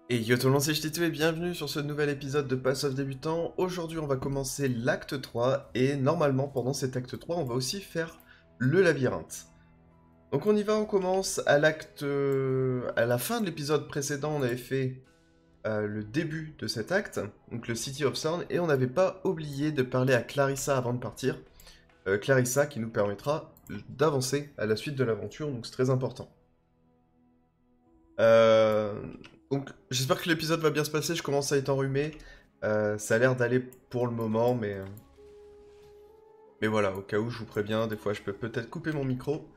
Et yo tout le monde, c'est Ch'titou et bienvenue sur ce nouvel épisode de Pass of Débutant. Aujourd'hui, on va commencer l'acte 3 et normalement, pendant cet acte 3, on va aussi faire le labyrinthe. Donc on y va, on commence à l'acte... À la fin de l'épisode précédent, on avait fait le début de cet acte, donc le City of Sound, et on n'avait pas oublié de parler à Clarissa avant de partir. Clarissa qui nous permettra d'avancer à la suite de l'aventure, donc c'est très important. Euh, donc, j'espère que l'épisode va bien se passer. Je commence à être enrhumé. Ça a l'air d'aller pour le moment, mais voilà, au cas où, je vous préviens, des fois, je peux peut-être couper mon micro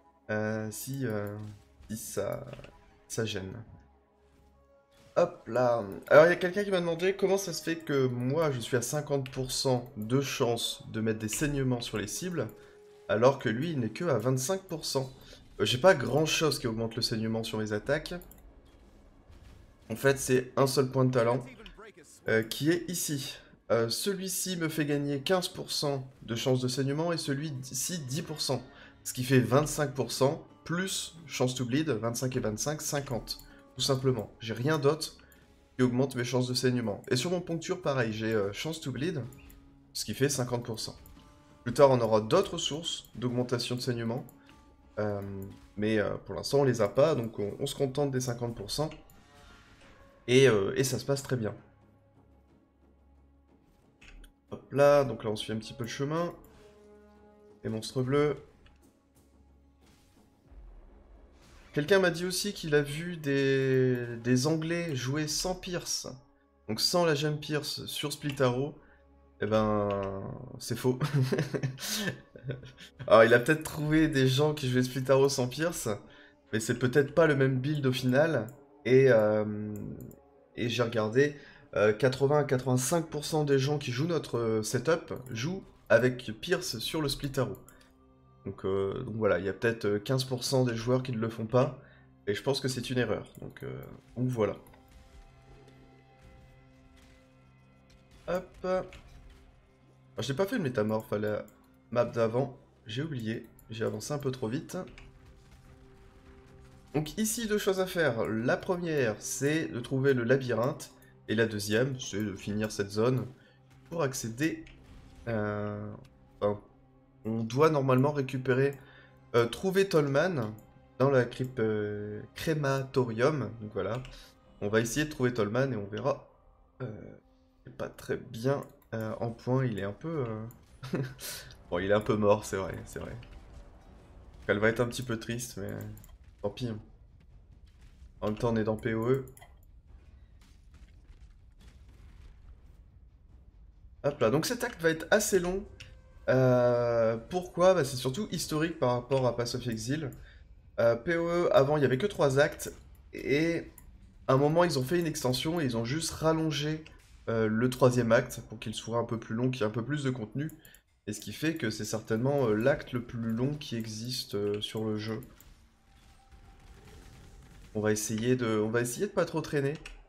si ça gêne. Hop là. Alors, il y a quelqu'un qui m'a demandé comment ça se fait que moi, je suis à 50% de chance de mettre des saignements sur les cibles, alors que lui, il n'est que à 25%. J'ai pas grand-chose qui augmente le saignement sur mes attaques. En fait, c'est un seul point de talent. Qui est ici. Celui-ci me fait gagner 15% de chance de saignement et celui-ci 10%. Ce qui fait 25% plus chance to bleed, 25 et 25, 50. Tout simplement. J'ai rien d'autre qui augmente mes chances de saignement. Et sur mon poncture, pareil, j'ai chance to bleed, ce qui fait 50%. Plus tard, on aura d'autres sources d'augmentation de saignement. euh, mais pour l'instant, on les a pas, donc on se contente des 50%. Et ça se passe très bien. Hop là, donc là on suit un petit peu le chemin. Les monstres bleus. Quelqu'un m'a dit aussi qu'il a vu des Anglais jouer sans Pierce. Donc sans la gemme Pierce sur Split Arrow. Eh ben, c'est faux. Alors il a peut-être trouvé des gens qui jouaient Split Arrow sans Pierce. Mais c'est peut-être pas le même build au final. Et, euh, et j'ai regardé, 80 à 85% des gens qui jouent notre setup jouent avec Pierce sur le Split Arrow. Donc voilà, il y a peut-être 15% des joueurs qui ne le font pas, et je pense que c'est une erreur. Donc voilà. Hop. Alors, j'ai pas fait le métamorphe à la map d'avant, j'ai oublié, j'ai avancé un peu trop vite. Donc ici, deux choses à faire. La première, c'est de trouver le labyrinthe, et la deuxième, c'est de finir cette zone pour accéder... enfin, on doit normalement récupérer... trouver Tolman dans la crypte crématorium. Donc voilà. On va essayer de trouver Tolman et on verra. Il est pas très bien en point. Il est un peu... Bon, il est un peu mort, c'est vrai, c'est vrai. Elle va être un petit peu triste, mais tant pis, hein. En même temps, on est dans PoE. Hop là. Donc cet acte va être assez long. Pourquoi? Bah, c'est surtout historique par rapport à Pass of Exile. PoE, avant, il y avait que 3 actes. Et à un moment, ils ont fait une extension et ils ont juste rallongé le troisième acte pour qu'il soit un peu plus long, qu'il y ait un peu plus de contenu. Et ce qui fait que c'est certainement l'acte le plus long qui existe sur le jeu. On va essayer de pas trop traîner.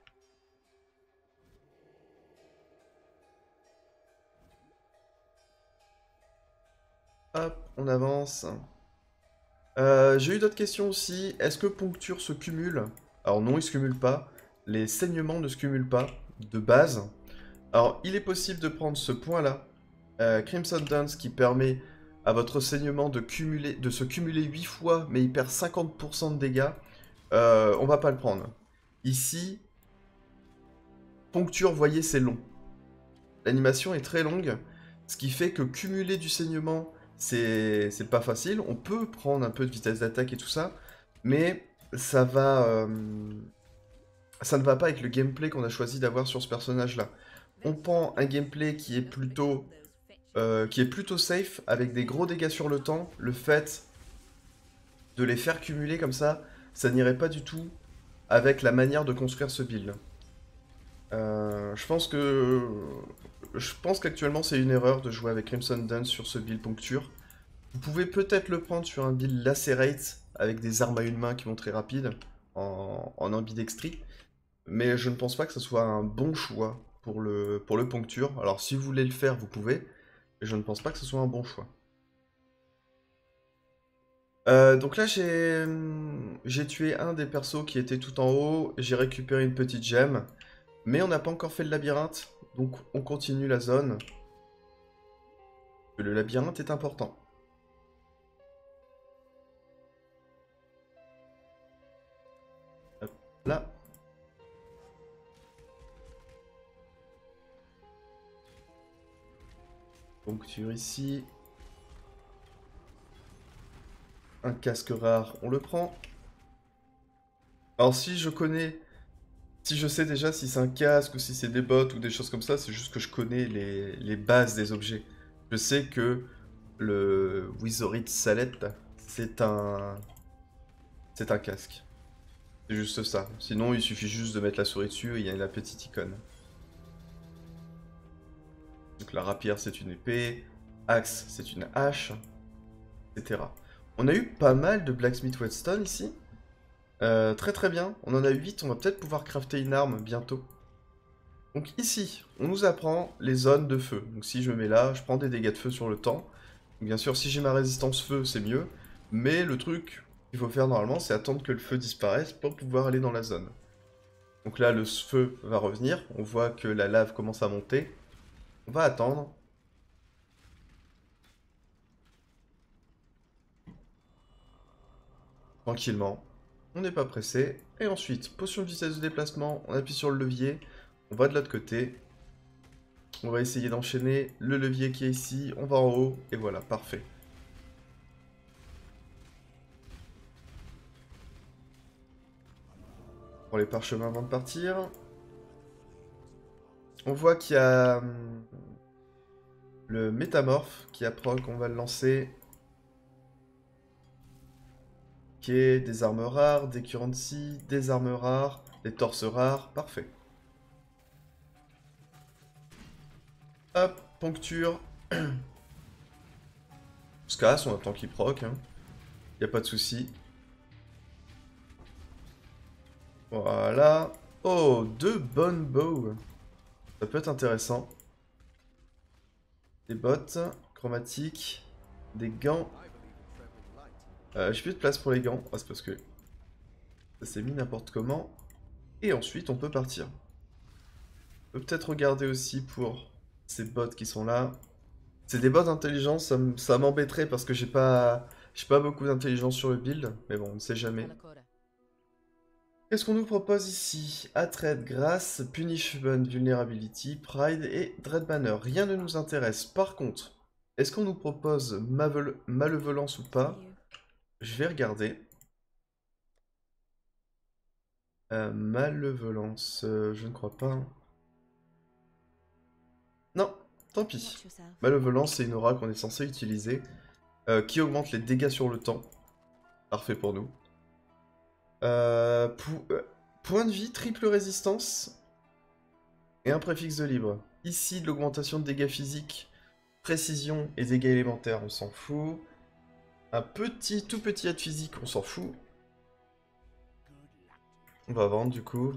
Hop, on avance. J'ai eu d'autres questions aussi. Est-ce que Poncture se cumule? Alors non, il se cumule pas. Les saignements ne se cumulent pas, de base. Alors, il est possible de prendre ce point-là, Crimson Dance, qui permet à votre saignement de se cumuler 8 fois, mais il perd 50% de dégâts. On va pas le prendre. Ici, Poncture, voyez, c'est long. L'animation est très longue, ce qui fait que cumuler du saignement, c'est pas facile. On peut prendre un peu de vitesse d'attaque et tout ça, mais ça ne va pas avec le gameplay qu'on a choisi d'avoir sur ce personnage-là. On prend un gameplay qui est plutôt safe, avec des gros dégâts sur le temps. Le fait de les faire cumuler comme ça n'irait pas du tout avec la manière de construire ce build. Je pense qu'actuellement c'est une erreur de jouer avec Crimson Dance sur ce build Poncture. Vous pouvez peut-être le prendre sur un build Lacerate avec des armes à une main qui vont très rapide en ambidextrie, mais je ne pense pas que ce soit un bon choix pour le Poncture. Alors si vous voulez le faire, vous pouvez, mais je ne pense pas que ce soit un bon choix. Donc là, j'ai tué un des persos qui était tout en haut. J'ai récupéré une petite gemme. Mais on n'a pas encore fait le labyrinthe. Donc on continue la zone. Le labyrinthe est important. Hop, là. Poncture ici. Un casque rare, on le prend. Alors si je connais... Si je sais déjà si c'est un casque ou si c'est des bottes ou des choses comme ça, c'est juste que je connais les bases des objets. Je sais que le Wizorite Salette, c'est un... C'est un casque. C'est juste ça. Sinon, il suffit juste de mettre la souris dessus et il y a la petite icône. Donc la rapière, c'est une épée. Axe, c'est une hache, etc. On a eu pas mal de Blacksmith Whetstone ici. Très très bien. On en a 8, on va peut-être pouvoir crafter une arme bientôt. Donc ici, on nous apprend les zones de feu. Donc si je me mets là, je prends des dégâts de feu sur le temps. Bien sûr, si j'ai ma résistance feu, c'est mieux. Mais le truc qu'il faut faire normalement, c'est attendre que le feu disparaisse pour pouvoir aller dans la zone. Donc là, le feu va revenir. On voit que la lave commence à monter. On va attendre. Tranquillement. On n'est pas pressé. Et ensuite, potion de vitesse de déplacement. On appuie sur le levier. On va de l'autre côté. On va essayer d'enchaîner le levier qui est ici. On va en haut. Et voilà, parfait. On prend les parchemins avant de partir. On voit qu'il y a le métamorphe qui a proc. On va le lancer. Ok, des armes rares, des currency, des armes rares, des torses rares. Parfait. Hop, poncture. On se casse, on attend qu'il proc. Hein. Y a pas de souci. Voilà. Oh, 2 bonnes bows. Ça peut être intéressant. Des bottes chromatiques, des gants. J'ai plus de place pour les gants. Ah, c'est parce que ça s'est mis n'importe comment. Et ensuite, on peut partir. On peut peut-être regarder aussi pour ces bottes qui sont là. C'est des bottes d'intelligence, ça m'embêterait parce que j'ai pas beaucoup d'intelligence sur le build. Mais bon, on ne sait jamais. Qu'est-ce qu'on nous propose ici? Attrait, Grâce, Punishment, Vulnerability, Pride et Dread Banner. Rien ne nous intéresse. Par contre, est-ce qu'on nous propose Malevolence ou pas? Je vais regarder. Malevolence, je ne crois pas. Hein. Non, tant pis. Malevolence, c'est une aura qu'on est censé utiliser, qui augmente les dégâts sur le temps. Parfait pour nous. Point de vie, triple résistance et un préfixe de libre. Ici, de l'augmentation de dégâts physiques, précision et dégâts élémentaires, on s'en fout. Un tout petit aide physique, on s'en fout. On va vendre du coup.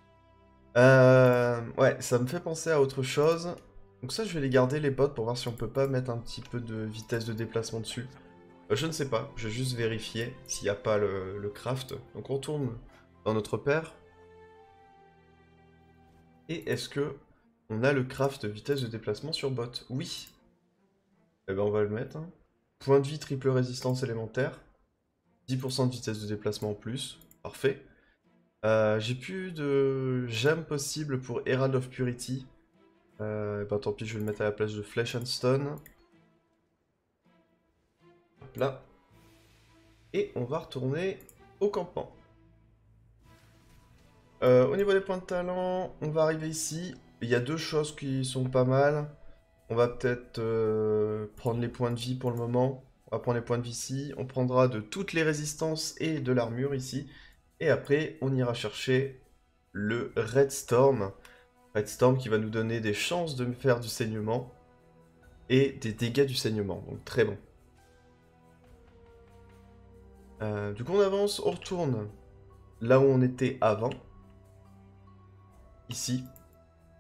Ouais, ça me fait penser à autre chose. Donc ça, je vais les garder, les bots, pour voir si on peut pas mettre un petit peu de vitesse de déplacement dessus. Je ne sais pas, je vais juste vérifier s'il n'y a pas le craft. Donc on tourne dans notre paire. Et est-ce que on a le craft vitesse de déplacement sur bot? Oui. Eh ben on va le mettre. Hein. Point de vie, triple résistance élémentaire. 10% de vitesse de déplacement en plus. Parfait. J'ai plus de gemmes possibles pour Herald of Purity. Bah tant pis, je vais le mettre à la place de Flesh and Stone. Hop là. Et on va retourner au campement. Au niveau des points de talent, on va arriver ici. Il y a deux choses qui sont pas mal. On va peut-être prendre les points de vie pour le moment. On va prendre les points de vie ici. On prendra de toutes les résistances et de l'armure ici. Et après, on ira chercher le Red Storm. Red Storm qui va nous donner des chances de faire du saignement. Et des dégâts du saignement. Donc très bon. Du coup, on avance. On retourne là où on était avant. Ici.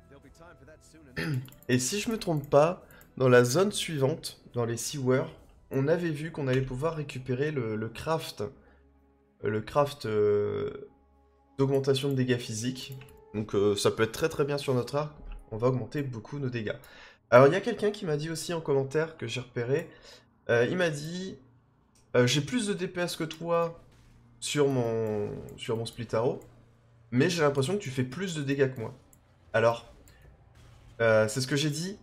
Et si je me trompe pas, dans la zone suivante, dans les sewers, on avait vu qu'on allait pouvoir récupérer le craft. Le craft d'augmentation de dégâts physiques. Donc ça peut être très très bien sur notre arc. On va augmenter beaucoup nos dégâts. Alors il y a quelqu'un qui m'a dit aussi en commentaire que j'ai repéré. Il m'a dit j'ai plus de DPS que toi sur mon split arrow, mais j'ai l'impression que tu fais plus de dégâts que moi. Alors, c'est ce que j'ai dit.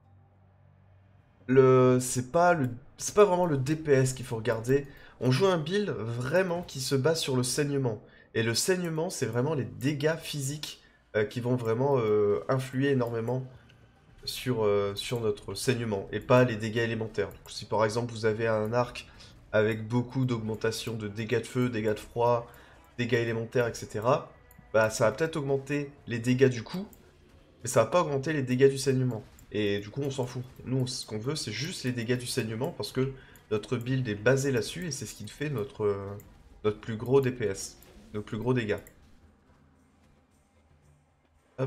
C'est pas vraiment le DPS qu'il faut regarder. On joue un build vraiment qui se base sur le saignement. Et le saignement, c'est vraiment les dégâts physiques qui vont vraiment influer énormément sur notre saignement, et pas les dégâts élémentaires. Donc, si par exemple vous avez un arc avec beaucoup d'augmentation de dégâts de feu, dégâts de froid, dégâts élémentaires, etc., bah ça va peut-être augmenter les dégâts du coup, mais ça va pas augmenter les dégâts du saignement. Et du coup, on s'en fout. Nous, ce qu'on veut, c'est juste les dégâts du saignement, parce que notre build est basé là-dessus, et c'est ce qui fait notre plus gros DPS, nos plus gros dégâts. Hop.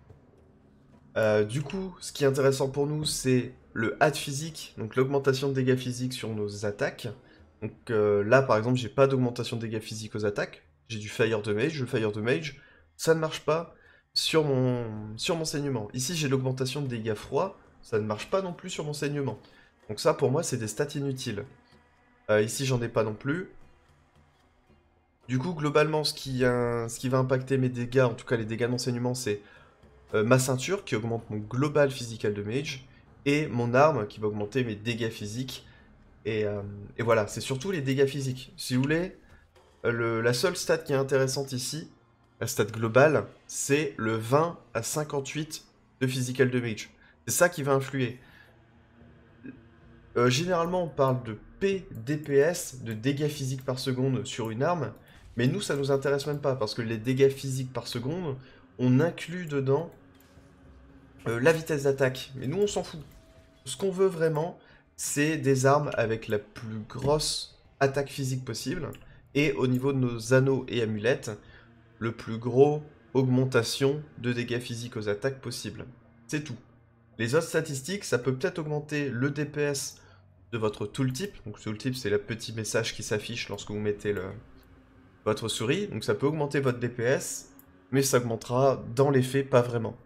Du coup, ce qui est intéressant pour nous, c'est le add physique, donc l'augmentation de dégâts physiques sur nos attaques. Donc là, par exemple, j'ai pas d'augmentation de dégâts physiques aux attaques. J'ai du Fire Damage. Le Fire Damage, ça ne marche pas sur mon saignement. Ici, j'ai l'augmentation de dégâts froids. Ça ne marche pas non plus sur mon saignement. Donc ça, pour moi, c'est des stats inutiles. Ici, j'en ai pas non plus. Du coup, globalement, ce qui va impacter mes dégâts, en tout cas les dégâts d'enseignement, c'est ma ceinture qui augmente mon global physical damage, et mon arme qui va augmenter mes dégâts physiques. Et voilà, c'est surtout les dégâts physiques. Si vous voulez, la seule stat qui est intéressante ici, la stat globale, c'est le 20 à 58 de physical damage. C'est ça qui va influer. Généralement, on parle de PDPS, de dégâts physiques par seconde sur une arme, mais nous, ça nous intéresse même pas, parce que les dégâts physiques par seconde, on inclut dedans la vitesse d'attaque. Mais nous, on s'en fout. Ce qu'on veut vraiment, c'est des armes avec la plus grosse attaque physique possible, et au niveau de nos anneaux et amulettes, le plus gros augmentation de dégâts physiques aux attaques possible. C'est tout. Les autres statistiques, ça peut peut-être augmenter le DPS de votre tooltip. Donc tooltip, c'est le petit message qui s'affiche lorsque vous mettez votre souris. Donc ça peut augmenter votre DPS, mais ça augmentera dans les faits pas vraiment.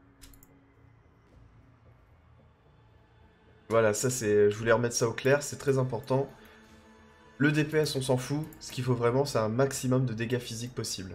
Voilà, ça c'est, je voulais remettre ça au clair, c'est très important. Le DPS, on s'en fout. Ce qu'il faut vraiment, c'est un maximum de dégâts physiques possible.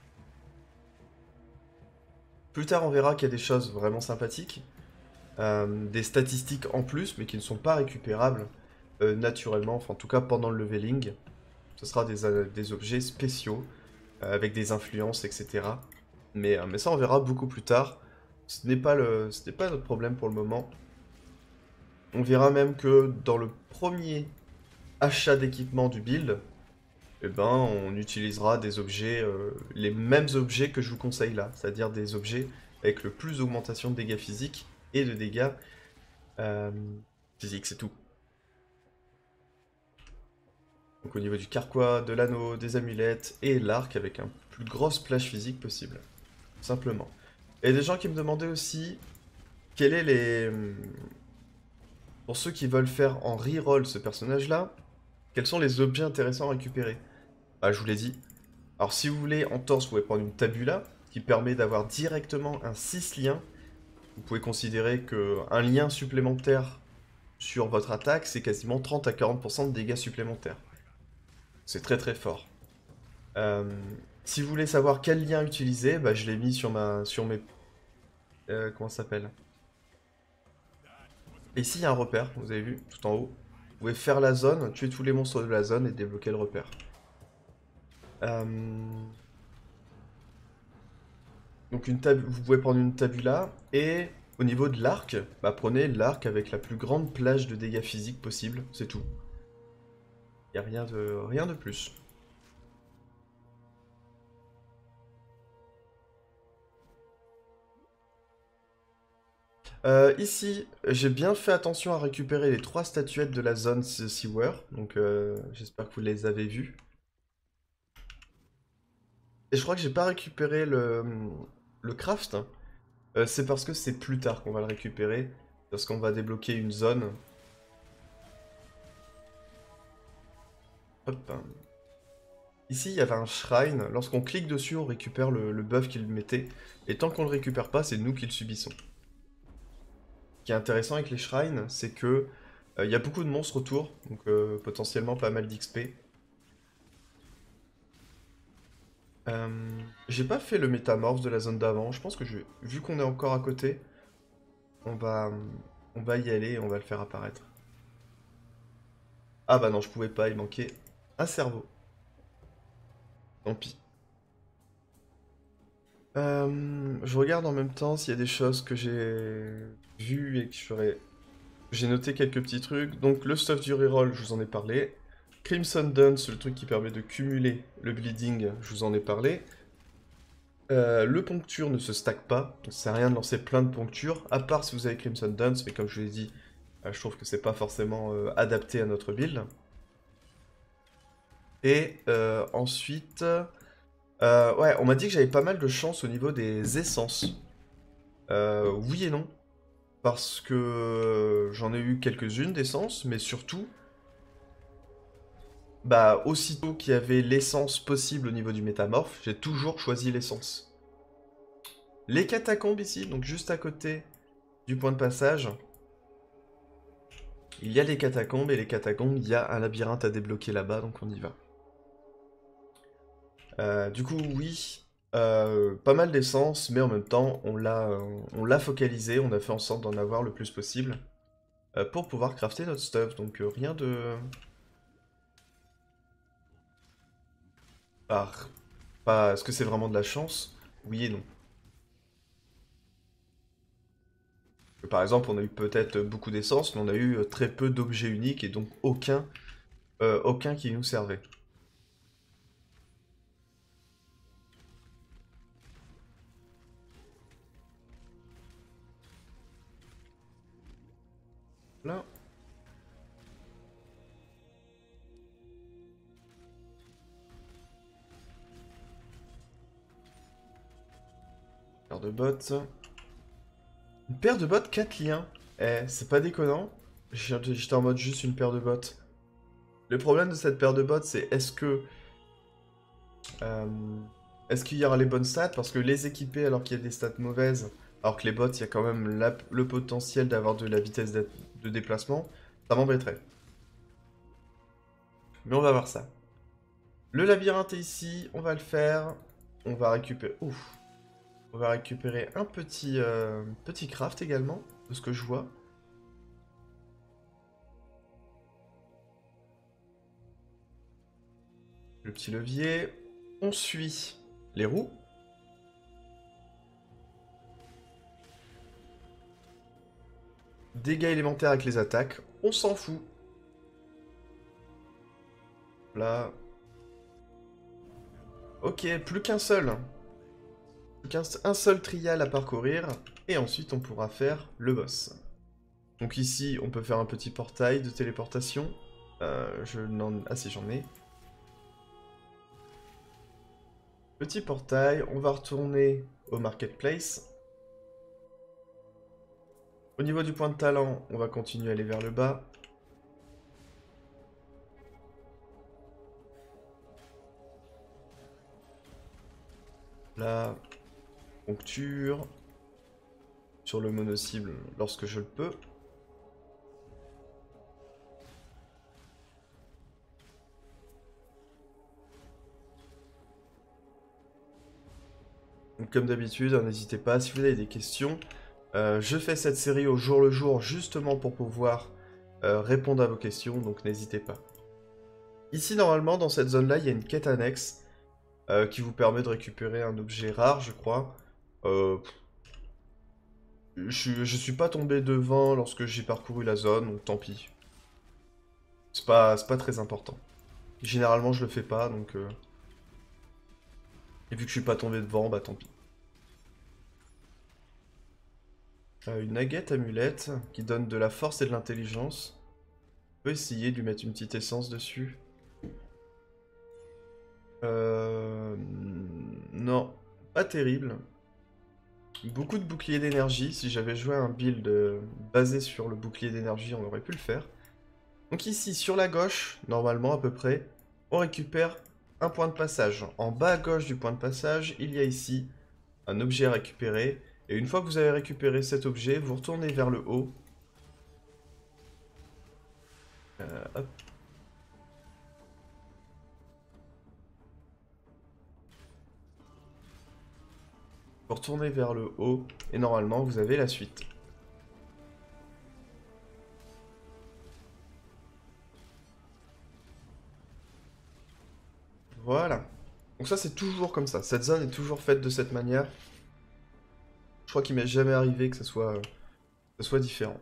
Plus tard, on verra qu'il y a des choses vraiment sympathiques. Des statistiques en plus, mais qui ne sont pas récupérables naturellement, enfin en tout cas pendant le leveling. Ce sera des objets spéciaux, avec des influences, etc. Mais ça, on verra beaucoup plus tard. Ce n'est pas notre problème pour le moment. On verra même que dans le premier achat d'équipement du build, eh ben, on utilisera des objets, les mêmes objets que je vous conseille là, c'est-à-dire des objets avec le plus d'augmentation de dégâts physiques et de dégâts physiques, c'est tout. Donc au niveau du carquois, de l'anneau, des amulettes et l'arc avec un plus grosse plage physique possible, simplement. Et des gens qui me demandaient aussi quel est les... Pour ceux qui veulent faire en reroll ce personnage-là, quels sont les objets intéressants à récupérer? Bah, je vous l'ai dit. Alors, si vous voulez, en torse, vous pouvez prendre une tabula, qui permet d'avoir directement un 6 liens. Vous pouvez considérer qu'un lien supplémentaire sur votre attaque, c'est quasiment 30 à 40% de dégâts supplémentaires. C'est très très fort. Si vous voulez savoir quel lien utiliser, bah, je l'ai mis sur mes... comment ça s'appelle? Et ici, il y a un repère, vous avez vu, tout en haut. Vous pouvez faire la zone, tuer tous les monstres de la zone et débloquer le repère. Donc vous pouvez prendre une tabula, et au niveau de l'arc, bah, prenez l'arc avec la plus grande plage de dégâts physiques possible, c'est tout. Il n'y a rien de plus. Ici, j'ai bien fait attention à récupérer les 3 statuettes de la zone Sewer, donc j'espère que vous les avez vues. Et je crois que j'ai pas récupéré le craft, c'est parce que c'est plus tard qu'on va le récupérer, parce qu'on va débloquer une zone. Hop. Ici, il y avait un shrine. Lorsqu'on clique dessus, on récupère le buff qu'il mettait. Et tant qu'on le récupère pas, c'est nous qui le subissons. Ce qui est intéressant avec les shrines, c'est que il y a beaucoup de monstres autour, donc potentiellement pas mal d'XP. J'ai pas fait le métamorphe de la zone d'avant. Je pense que vu qu'on est encore à côté, on va, on va y aller et on va le faire apparaître. Ah bah non, je pouvais pas, il manquait un cerveau. Tant pis. Je regarde en même temps s'il y a des choses que j'ai vues et que j'ai noté quelques petits trucs. Donc le stuff du reroll, je vous en ai parlé. Crimson Dance, le truc qui permet de cumuler le bleeding, je vous en ai parlé. Le poncture ne se stack pas, donc ça sert à rien de lancer plein de ponctures, à part si vous avez Crimson Dance, mais comme je vous l'ai dit, je trouve que c'est pas forcément adapté à notre build. Et ensuite, ouais, on m'a dit que j'avais pas mal de chance au niveau des essences. Oui et non, parce que j'en ai eu quelques-unes d'essences, mais surtout, bah aussitôt qu'il y avait l'essence possible au niveau du métamorphe, j'ai toujours choisi l'essence. Les catacombes ici, donc juste à côté du point de passage, il y a les catacombes, et les catacombes, il y a un labyrinthe à débloquer là-bas, donc on y va. Du coup, oui, pas mal d'essence, mais en même temps, on l'a focalisé, on a fait en sorte d'en avoir le plus possible pour pouvoir crafter notre stuff, donc rien de... Pas... Est-ce que c'est vraiment de la chance? Oui et non. Par exemple, on a eu peut-être beaucoup d'essence, mais on a eu très peu d'objets uniques, et donc aucun qui nous servait. Là. Paire de bottes. Une paire de bottes 4 liens. Eh, c'est pas déconnant. J'étais en mode juste une paire de bottes. Le problème de cette paire de bottes, c'est euh, est-ce qu'il y aura les bonnes stats? Parce que les équiper alors qu'il y a des stats mauvaises, alors que les bottes, il y a quand même le potentiel d'avoir de la vitesse de déplacement, ça m'embêterait. Mais on va voir ça. Le labyrinthe est ici, on va le faire. On va récupérer... Ouf. On va récupérer un petit craft également, de ce que je vois. Le petit levier. On suit les roues. Dégâts élémentaires avec les attaques. On s'en fout. Là. Ok, plus qu'un seul. Plus qu'un seul trial à parcourir. Et ensuite, on pourra faire le boss. Donc ici, on peut faire un petit portail de téléportation. Ah si, j'en ai. Petit portail, on va retourner au marketplace. Au niveau du point de talent, on va continuer à aller vers le bas. Là, poncture. Sur le mono-cible lorsque je le peux. Donc, comme d'habitude, n'hésitez pas, si vous avez des questions, je fais cette série au jour le jour justement pour pouvoir répondre à vos questions, donc n'hésitez pas. Ici, normalement, dans cette zone-là, il y a une quête annexe qui vous permet de récupérer un objet rare, je crois. Je suis pas tombé devant lorsque j'ai parcouru la zone, donc tant pis. C'est pas très important. Généralement, je le fais pas, donc... Et vu que je suis pas tombé devant, bah tant pis. Une nugget amulette qui donne de la force et de l'intelligence. On peut essayer de lui mettre une petite essence dessus. Non, pas terrible. Beaucoup de boucliers d'énergie. Si j'avais joué un build basé sur le bouclier d'énergie, on aurait pu le faire. Donc ici, sur la gauche, normalement à peu près, on récupère un point de passage. En bas à gauche du point de passage, il y a ici un objet à récupérer. Et une fois que vous avez récupéré cet objet, vous retournez vers le haut. Hop. Vous retournez vers le haut et normalement vous avez la suite. Voilà. Donc ça c'est toujours comme ça. Cette zone est toujours faite de cette manière. Je crois qu'il m'est jamais arrivé que ce soit différent.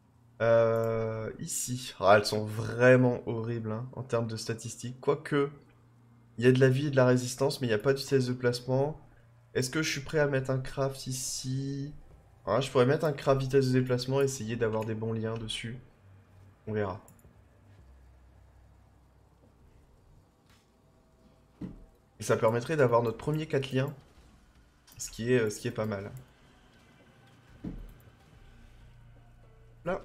Ici, ah, elles sont vraiment horribles hein, en termes de statistiques. Quoique, il y a de la vie et de la résistance, mais il n'y a pas de vitesse de placement. Est-ce que je suis prêt à mettre un craft ici? Ah, je pourrais mettre un craft vitesse de déplacement et essayer d'avoir des bons liens dessus. On verra. Et ça permettrait d'avoir notre premier 4 liens, ce qui est pas mal. Là.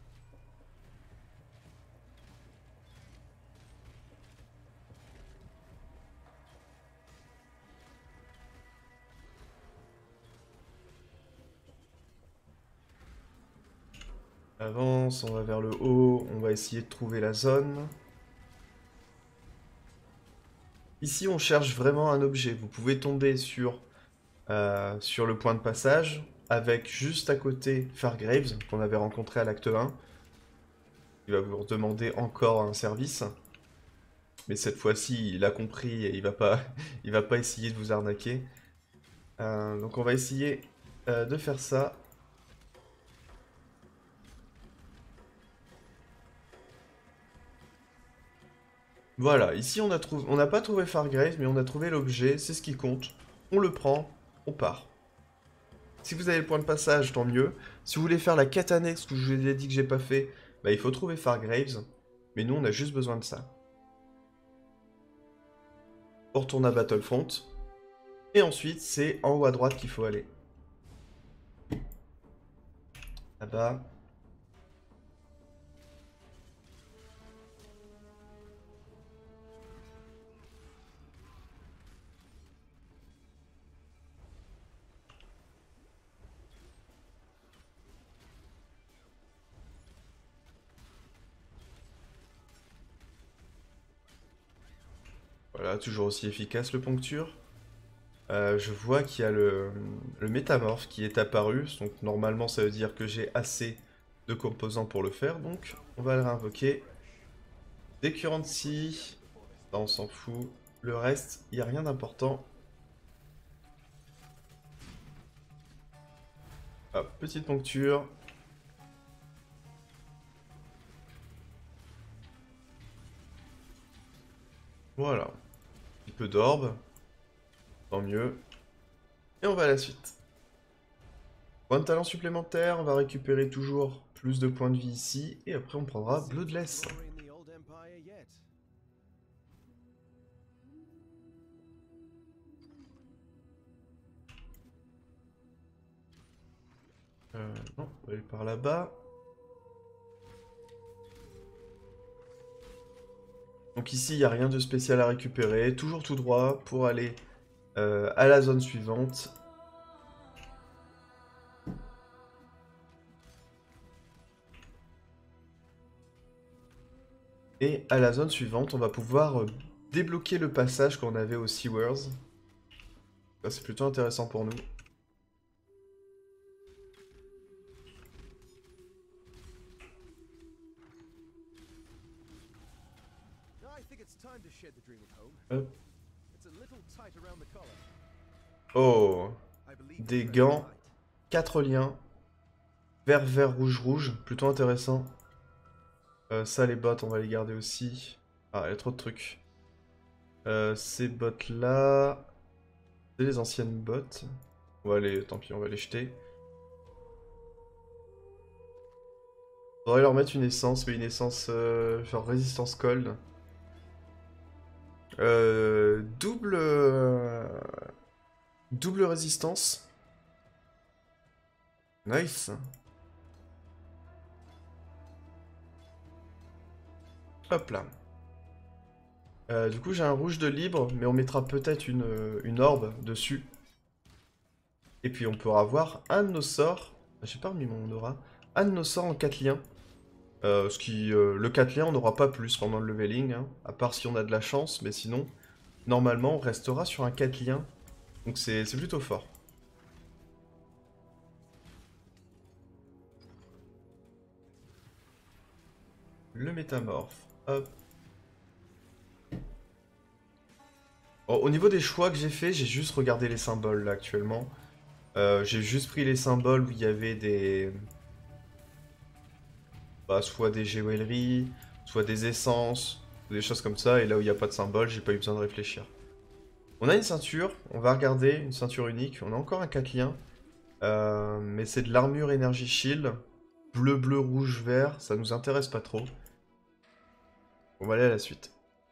Avance, on va vers le haut, on va essayer de trouver la zone. Ici, on cherche vraiment un objet. Vous pouvez tomber sur le point de passage, avec juste à côté Fargraves, qu'on avait rencontré à l'acte 1. Il va vous demander encore un service. Mais cette fois-ci, il a compris et il va pas essayer de vous arnaquer. Donc on va essayer de faire ça. Voilà, ici on n'a pas trouvé Fargraves, mais on a trouvé l'objet, c'est ce qui compte. On le prend, on part. Si vous avez le point de passage, tant mieux. Si vous voulez faire la quête annexe, que je vous ai dit que j'ai pas fait, bah, il faut trouver Fargraves. Mais nous, on a juste besoin de ça. On retourne à Battlefront. Et ensuite, c'est en haut à droite qu'il faut aller. Là-bas. Voilà, toujours aussi efficace le poncture. Je vois qu'il y a le métamorphe qui est apparu. Donc normalement, ça veut dire que j'ai assez de composants pour le faire. Donc, on va le réinvoquer. Décurrency. Ça, on s'en fout. Le reste, il n'y a rien d'important. Hop, petite poncture. Voilà. Un petit peu d'orbe. Tant mieux. Et on va à la suite. Point de talent supplémentaire, on va récupérer toujours plus de points de vie ici. Et après, on prendra Bloodless. Non, on va aller par là-bas. Donc ici, il n'y a rien de spécial à récupérer. Toujours tout droit pour aller à la zone suivante. Et à la zone suivante, on va pouvoir débloquer le passage qu'on avait aux Sewers. Ça, c'est plutôt intéressant pour nous. Hop. Oh, des gants, 4 liens, vert, vert, rouge, rouge, plutôt intéressant. Ça, les bottes, on va les garder aussi. Ah, il y a trop de trucs. Ces bottes-là, c'est les anciennes bottes. On va les, tant pis, on va les jeter. Faudrait leur mettre une essence, mais une essence genre résistance cold. Double résistance. Nice. Hop là. Du coup, j'ai un rouge de libre, mais on mettra peut-être une orbe dessus. Et puis, on pourra avoir un de nos sorts. J'ai pas remis mon aura. Un de nos sorts en 4 liens. Le 4 liens, on n'aura pas plus pendant le leveling, hein, à part si on a de la chance, mais sinon, normalement, on restera sur un 4 liens. Donc, c'est plutôt fort. Le métamorphe. Hop. Bon, au niveau des choix que j'ai fait, j'ai juste regardé les symboles là actuellement. J'ai juste pris les symboles où il y avait des... Bah, soit des jewelry, soit des essences, ou des choses comme ça, et là où il n'y a pas de symbole, j'ai pas eu besoin de réfléchir. On a une ceinture, on va regarder, une ceinture unique, on a encore un 4 liens, mais c'est de l'armure énergie shield, bleu, bleu, rouge, vert, ça nous intéresse pas trop. On va aller à la suite.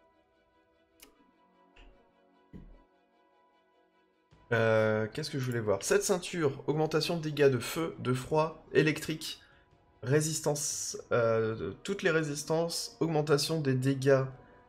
Qu'est-ce que je voulais voir? Cette ceinture, augmentation de dégâts de feu, de froid, électrique, résistance, toutes les résistances, augmentation des dégâts,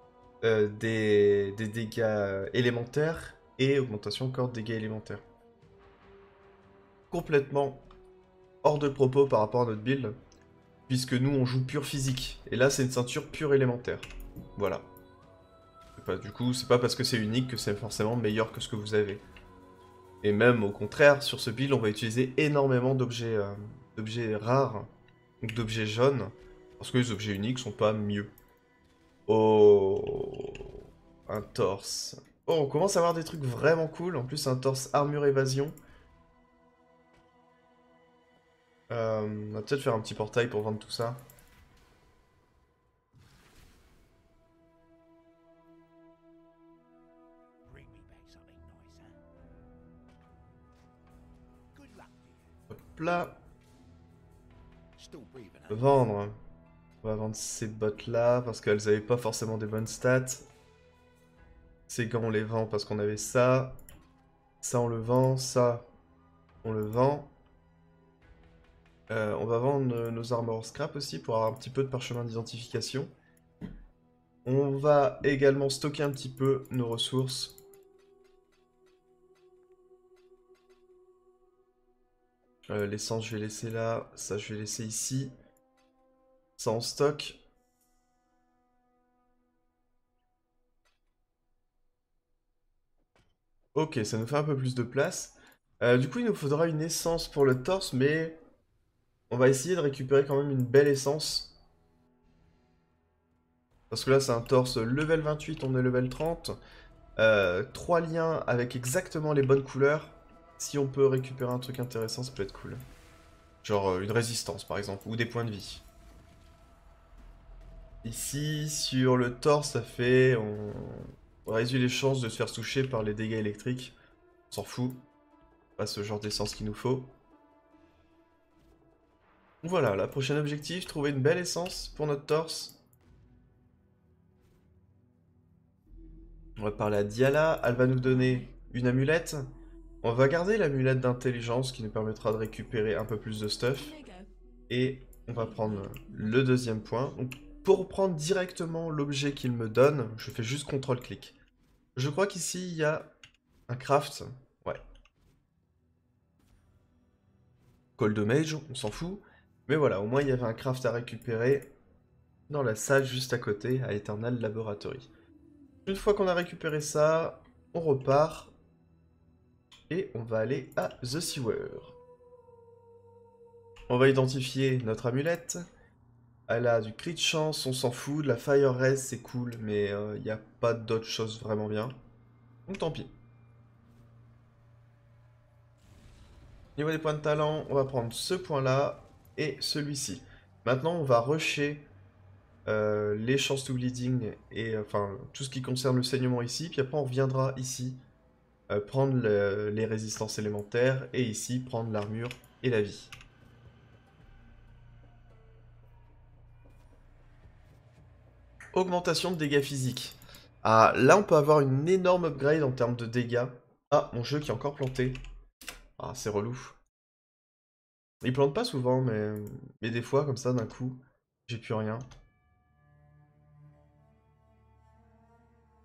des dégâts élémentaires, et augmentation encore de dégâts élémentaires. Complètement hors de propos par rapport à notre build, puisque nous on joue pur physique, et là c'est une ceinture pure élémentaire. Voilà. Du coup, c'est pas parce que c'est unique que c'est forcément meilleur que ce que vous avez. Et même au contraire, sur ce build, on va utiliser énormément d'objets rares, donc d'objets jaunes, parce que les objets uniques sont pas mieux. Oh, un torse. Oh, on commence à avoir des trucs vraiment cool. En plus, un torse armure évasion. On va peut-être faire un petit portail pour vendre tout ça. Hop là. Vendre. On va vendre ces bottes là parce qu'elles avaient pas forcément des bonnes stats. Ces gants on les vend parce qu'on avait ça. Ça on le vend, ça on le vend. On va vendre nos armor scrap aussi pour avoir un petit peu de parchemin d'identification. On va également stocker un petit peu nos ressources. L'essence je vais laisser là, ça je vais laisser ici. Ça en stock. Ok, ça nous fait un peu plus de place. Du coup, il nous faudra une essence pour le torse, mais on va essayer de récupérer quand même une belle essence. Parce que là, c'est un torse level 28, on est level 30. 3 liens avec exactement les bonnes couleurs. Si on peut récupérer un truc intéressant, ça peut être cool. Genre une résistance, par exemple, ou des points de vie. Ici, sur le torse, ça fait... On réduit les chances de se faire toucher par les dégâts électriques. On s'en fout. Pas ce genre d'essence qu'il nous faut. Voilà, la prochaine objectif, trouver une belle essence pour notre torse. On va parler à Diala, elle va nous donner une amulette. On va garder l'amulette d'intelligence qui nous permettra de récupérer un peu plus de stuff. Et on va prendre le deuxième point. Donc, pour prendre directement l'objet qu'il me donne, je fais juste CTRL-clic. Je crois qu'ici, il y a un craft. Ouais. Call de mage, on s'en fout. Mais voilà, au moins il y avait un craft à récupérer dans la salle juste à côté, à Eternal Laboratory. Une fois qu'on a récupéré ça, on repart. Et on va aller à The Sewer. On va identifier notre amulette. Elle a du crit de chance, on s'en fout. De la Fire Res, c'est cool, mais il n'y a pas d'autre chose vraiment bien. Donc tant pis. Niveau des points de talent, on va prendre ce point-là et celui-ci. Maintenant, on va rusher les chances to bleeding et enfin tout ce qui concerne le saignement ici. Puis après, on reviendra ici prendre les résistances élémentaires et ici prendre l'armure et la vie. Augmentation de dégâts physiques. Ah, là on peut avoir une énorme upgrade en termes de dégâts. Ah, mon jeu qui est encore planté. Ah, c'est relou. Il plante pas souvent, mais des fois, comme ça, d'un coup, j'ai plus rien.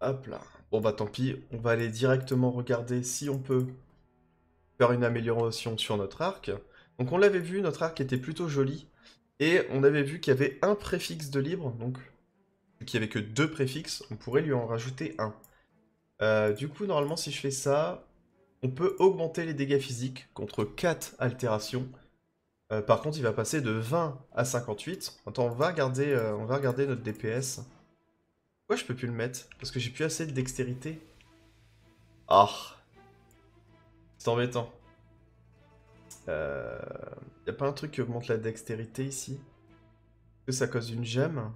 Hop là. Bon bah tant pis, on va aller directement regarder si on peut faire une amélioration sur notre arc. Donc on l'avait vu, notre arc était plutôt joli. Et on avait vu qu'il y avait un préfixe de libre, donc vu qu'il n'y avait que 2 préfixes, on pourrait lui en rajouter un. Du coup, normalement, si je fais ça, on peut augmenter les dégâts physiques contre 4 altérations. Par contre, il va passer de 20 à 58. Attends, on va regarder notre DPS. Pourquoi je peux plus le mettre? Parce que j'ai plus assez de dextérité. Ah, c'est embêtant. Y a pas un truc qui augmente la dextérité ici? Est-ce que ça cause une gemme?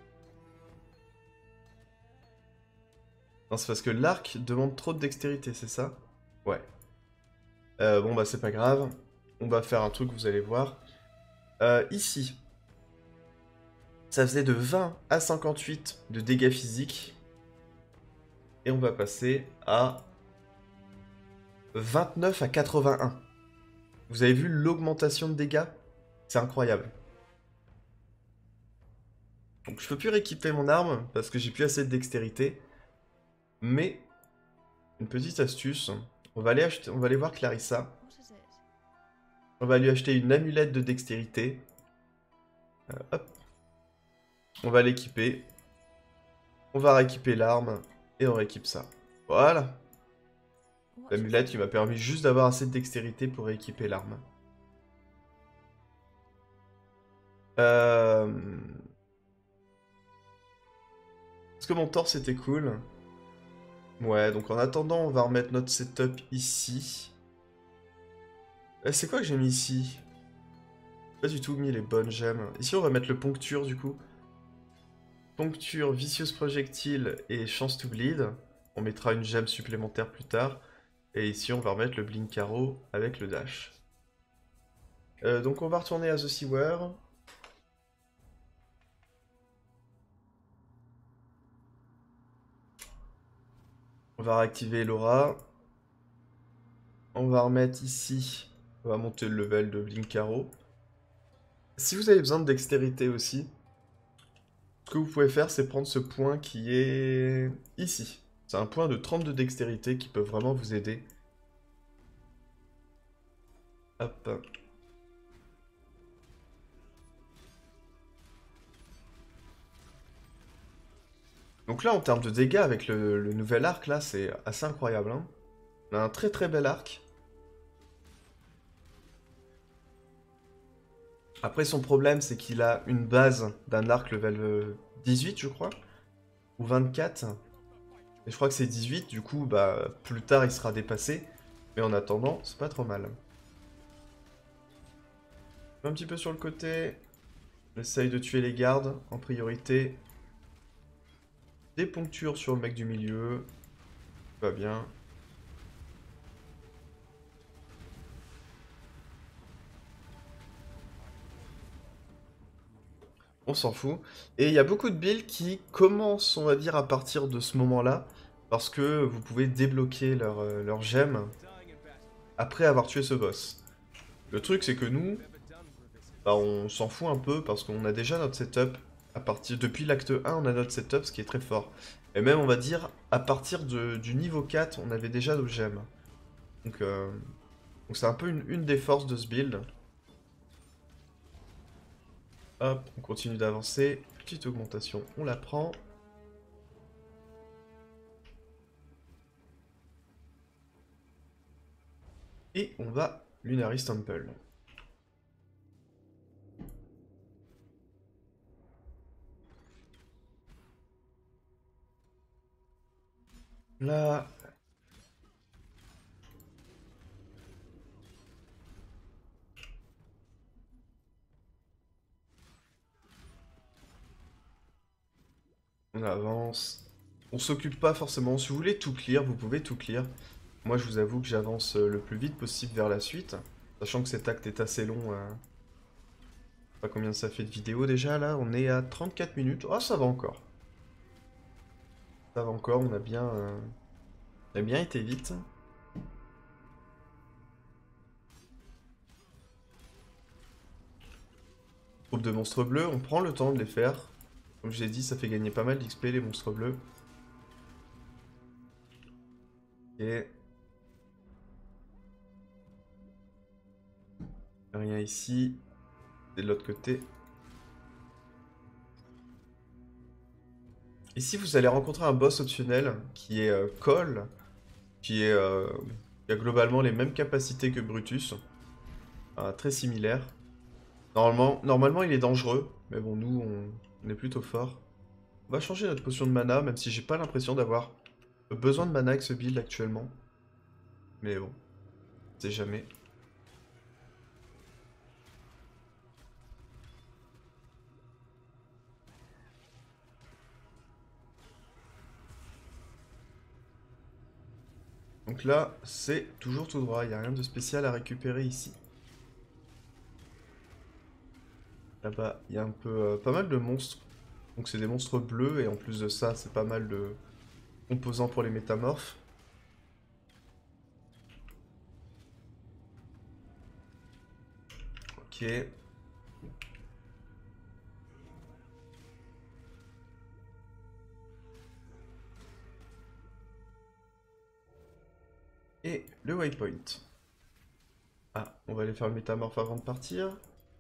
Non, c'est parce que l'arc demande trop de dextérité, c'est ça? Ouais. Bon bah c'est pas grave. On va faire un truc, vous allez voir. Ici, ça faisait de 20 à 58 de dégâts physiques. Et on va passer à 29 à 81. Vous avez vu l'augmentation de dégâts? C'est incroyable. Donc je peux plus rééquiper mon arme parce que j'ai plus assez de dextérité. Mais, une petite astuce, on va aller voir Clarissa. On va lui acheter une amulette de dextérité. Hop. On va l'équiper. On va rééquiper l'arme. Et on rééquipe ça. Voilà. L'amulette qui m'a permis juste d'avoir assez de dextérité pour rééquiper l'arme. Est-ce que mon torse était cool? Ouais, donc en attendant, on va remettre notre setup ici. C'est quoi que j'ai mis ici? Pas du tout mis les bonnes gemmes. Ici, on va mettre le poncture, du coup. Poncture, vicieuse projectile et chance to bleed. On mettra une gemme supplémentaire plus tard. Et ici, on va remettre le blink arrow avec le dash. Donc on va retourner à The Sewer. On va réactiver l'aura. On va remettre ici. On va monter le level de blink arrow. Si vous avez besoin de dextérité aussi, ce que vous pouvez faire, c'est prendre ce point qui est ici. C'est un point de 30 de dextérité qui peut vraiment vous aider. Hop. Donc là, en termes de dégâts, avec le nouvel arc, là, c'est assez incroyable. Hein. On a un très très bel arc. Après, son problème, c'est qu'il a une base d'un arc level 18, je crois. Ou 24. Et je crois que c'est 18, du coup, bah, plus tard, il sera dépassé. Mais en attendant, c'est pas trop mal. Un petit peu sur le côté. J'essaye de tuer les gardes en priorité. Des ponctures sur le mec du milieu. Va bien. On s'en fout. Et il y a beaucoup de builds qui commencent, on va dire, à partir de ce moment-là. Parce que vous pouvez débloquer leur gemme après avoir tué ce boss. Le truc, c'est que nous, bah, on s'en fout un peu parce qu'on a déjà notre setup. Depuis l'acte 1, on a notre setup, ce qui est très fort. Et même, on va dire, à partir du niveau 4, on avait déjà nos gemmes. Donc c'est un peu une des forces de ce build. Hop, on continue d'avancer. Petite augmentation, on la prend. Et on va Lunaris Temple. Là... On avance. On s'occupe pas forcément. Si vous voulez tout clear, vous pouvez tout clear. Moi, je vous avoue que j'avance le plus vite possible vers la suite. Sachant que cet acte est assez long. Je sais pas combien ça fait de vidéo déjà, là. On est à 34 minutes. Ah, ça va encore. Ça va encore, on a bien été vite. Groupe de monstres bleus, on prend le temps de les faire. Comme je l'ai dit, ça fait gagner pas mal d'XP les monstres bleus. Ok. Rien ici. C'est de l'autre côté. Ici, vous allez rencontrer un boss optionnel qui est Cole, qui a globalement les mêmes capacités que Brutus, très similaire. Normalement, il est dangereux, mais bon, nous, on est plutôt fort. On va changer notre potion de mana, même si j'ai pas l'impression d'avoir besoin de mana avec ce build actuellement. Mais bon, on sait jamais. Donc là, c'est toujours tout droit, il n'y a rien de spécial à récupérer ici. Là-bas, il y a un peu, pas mal de monstres. Donc c'est des monstres bleus, et en plus de ça, c'est pas mal de composants pour les métamorphes. Ok. Et le waypoint. Ah, on va aller faire le métamorphe avant de partir.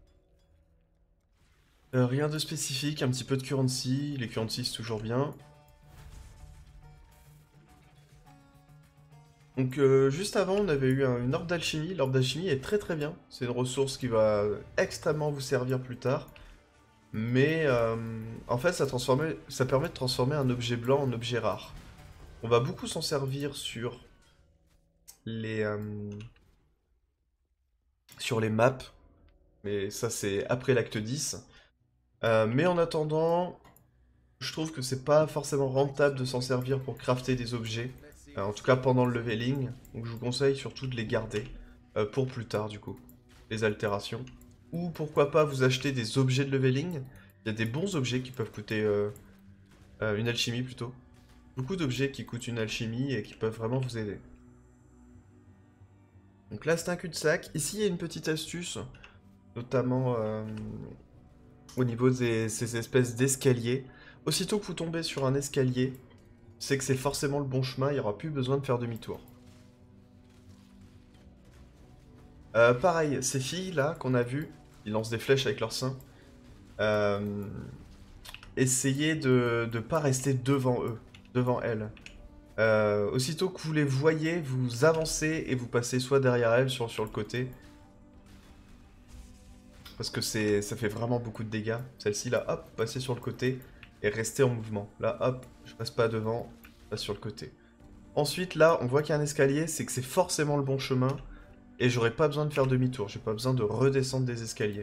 Rien de spécifique, un petit peu de currency. Les currency, c'est toujours bien. Donc juste avant, on avait eu une orbe d'alchimie. L'orbe d'alchimie est très très bien. C'est une ressource qui va extrêmement vous servir plus tard. Mais en fait, ça permet de transformer un objet blanc en objet rare. On va beaucoup s'en servir les, euh, sur les maps. Mais ça, c'est après l'acte 10. Mais en attendant, je trouve que c'est pas forcément rentable de s'en servir pour crafter des objets. En tout cas pendant le leveling. Donc je vous conseille surtout de les garder pour plus tard du coup. Les altérations. Ou pourquoi pas vous acheter des objets de leveling. Il y a des bons objets qui peuvent coûter une alchimie plutôt. Beaucoup d'objets qui coûtent une alchimie et qui peuvent vraiment vous aider. Donc là c'est un cul-de-sac. Ici il y a une petite astuce. Notamment au niveau de ces espèces d'escaliers. Aussitôt que vous tombez sur un escalier, c'est que c'est forcément le bon chemin, il n'y aura plus besoin de faire demi-tour. Pareil, ces filles-là qu'on a vues, ils lancent des flèches avec leurs seins. Euh, Essayez de ne pas rester devant eux, devant elles. Aussitôt que vous les voyez, vous avancez et vous passez soit derrière elles, soit sur le côté. Parce que ça fait vraiment beaucoup de dégâts. Celle-ci, là, hop, passez sur le côté et restez en mouvement. Là, hop, je passe pas devant, je passe sur le côté. Ensuite, là, on voit qu'il y a un escalier, c'est que c'est forcément le bon chemin. Et j'aurais pas besoin de faire demi-tour, j'ai pas besoin de redescendre des escaliers.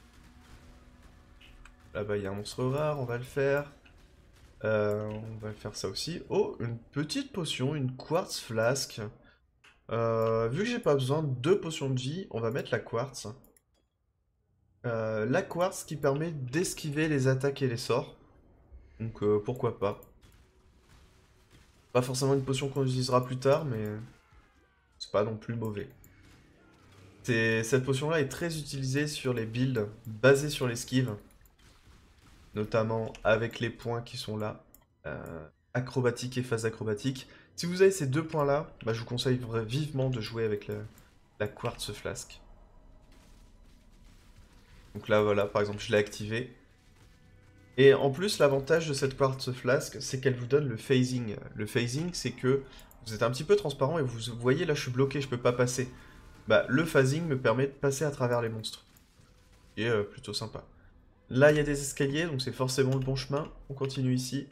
Là-bas, il y a un monstre rare, on va le faire. On va faire ça aussi. Oh, une petite potion, une quartz flasque. Vu que j'ai pas besoin de deux potions de vie, on va mettre la quartz. La quartz qui permet d'esquiver les attaques et les sorts. Donc pourquoi pas. Pas forcément une potion qu'on utilisera plus tard, mais c'est pas non plus mauvais. Cette potion-là est très utilisée sur les builds basés sur l'esquive. Notamment avec les points qui sont là, acrobatique et phase acrobatique. Si vous avez ces deux points-là, bah, je vous conseille vivement de jouer avec la quartz flasque. Donc là, voilà, par exemple, je l'ai activé. Et en plus, l'avantage de cette quartz flasque, c'est qu'elle vous donne le phasing. Le phasing, c'est que vous êtes un petit peu transparent et vous voyez, là, je suis bloqué, je peux pas passer. Bah, le phasing me permet de passer à travers les monstres. Et plutôt sympa. Là, il y a des escaliers, donc c'est forcément le bon chemin. On continue ici.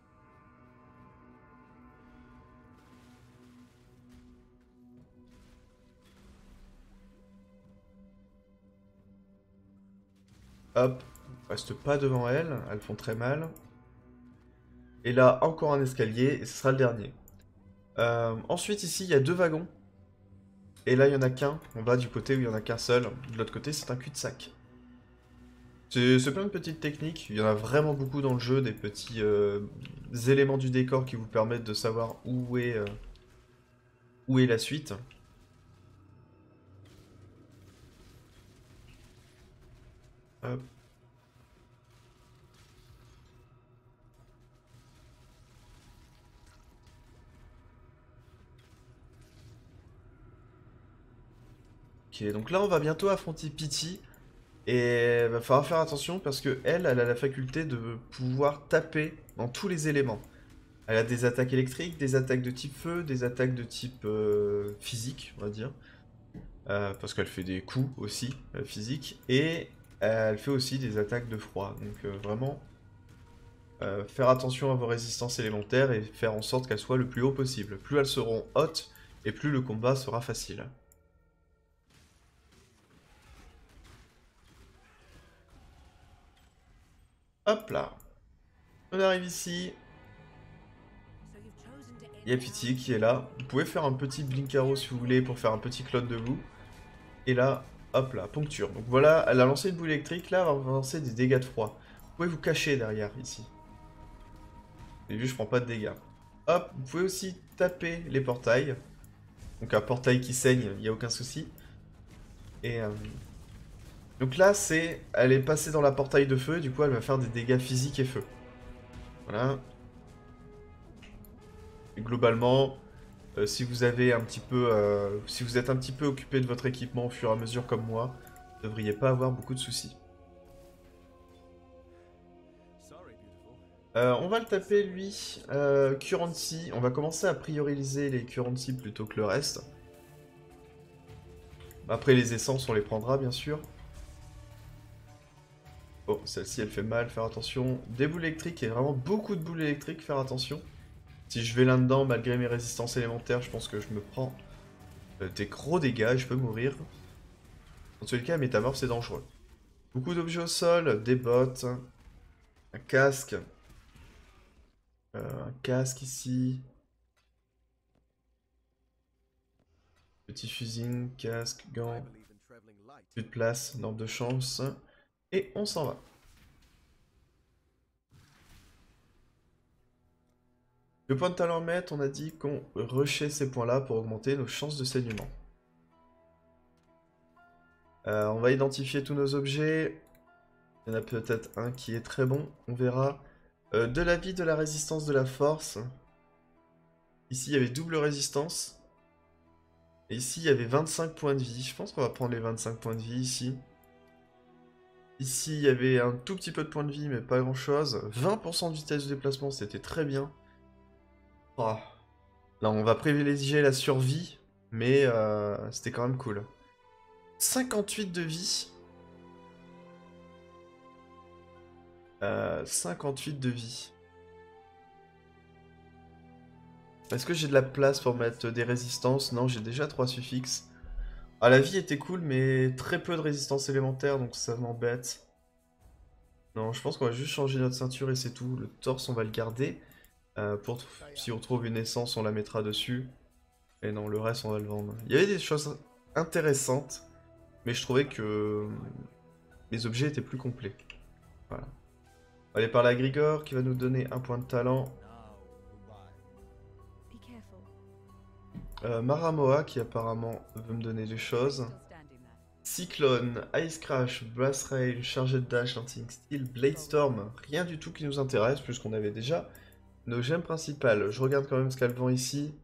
Hop, on reste pas devant elles, elles font très mal. Et là, encore un escalier, et ce sera le dernier. Ensuite, ici, il y a deux wagons. Et là, il y en a qu'un. On va du côté où il y en a qu'un seul. De l'autre côté, c'est un cul-de-sac. C'est plein de petites techniques. Il y en a vraiment beaucoup dans le jeu, des petits éléments du décor qui vous permettent de savoir où est la suite. Hop. Ok, donc là on va bientôt affronter Pity. Et va falloir faire attention parce que elle a la faculté de pouvoir taper dans tous les éléments. Elle a des attaques électriques, des attaques de type feu, des attaques de type physique, on va dire. Parce qu'elle fait des coups aussi physiques. Et elle fait aussi des attaques de froid. Donc vraiment, faire attention à vos résistances élémentaires et faire en sorte qu'elles soient le plus haut possible. Plus elles seront hautes, et plus le combat sera facile. Hop là. On arrive ici. Il y a Pity qui est là. Vous pouvez faire un petit blink arrow si vous voulez pour faire un petit clone de vous. Et là, hop là, poncture. Donc voilà, elle a lancé une boule électrique. Là, elle va lancer des dégâts de froid. Vous pouvez vous cacher derrière ici. Et vu, je prends pas de dégâts. Hop, vous pouvez aussi taper les portails. Donc un portail qui saigne, il n'y a aucun souci. Et donc là, elle est passée dans la portail de feu. Du coup, elle va faire des dégâts physiques et feu. Voilà. Et globalement, si vous avez un petit peu, si vous êtes un petit peu occupé de votre équipement au fur et à mesure comme moi, vous ne devriez pas avoir beaucoup de soucis. On va le taper lui, Currency. On va commencer à prioriser les Currency plutôt que le reste. Après les essences, on les prendra bien sûr. Bon, celle-ci elle fait mal, faire attention. Des boules électriques, il y a vraiment beaucoup de boules électriques, faire attention. Si je vais là-dedans, malgré mes résistances élémentaires, je pense que je me prends des gros dégâts et je peux mourir. Dans tous les cas, métamorphe c'est dangereux. Beaucoup d'objets au sol, des bottes, un casque. Un casque ici. Petit fusil, casque, gants. Plus de place, norme de chance. Et on s'en va. Le point de talent mettre, on a dit qu'on rushait ces points-là pour augmenter nos chances de saignement. On va identifier tous nos objets. Il y en a peut-être un qui est très bon, on verra. De la vie, de la résistance, de la force. Ici, il y avait double résistance. Et ici, il y avait 25 points de vie. Je pense qu'on va prendre les 25 points de vie ici. Ici, il y avait un tout petit peu de points de vie, mais pas grand-chose. 20% de vitesse de déplacement, c'était très bien. Oh. Là, on va privilégier la survie, mais c'était quand même cool. 58 de vie. 58 de vie. Est-ce que j'ai de la place pour mettre des résistances? Non, j'ai déjà 3 suffixes. Ah, la vie était cool, mais très peu de résistance élémentaire, donc ça m'embête. Non, je pense qu'on va juste changer notre ceinture et c'est tout. Le torse, on va le garder. Si on trouve une essence, on la mettra dessus. Et non, le reste, on va le vendre. Il y avait des choses intéressantes, mais je trouvais que les objets étaient plus complets. Voilà. On va aller parler à Grigor, qui va nous donner un point de talent. Maramoa, qui apparemment veut me donner des choses. Cyclone, Ice Crash, Blast Rain, Chargé de Dash, Lancing Steel, Blade Storm, rien du tout qui nous intéresse, puisqu'on avait déjà nos gemmes principales. Je regarde quand même ce qu'elle vend ici.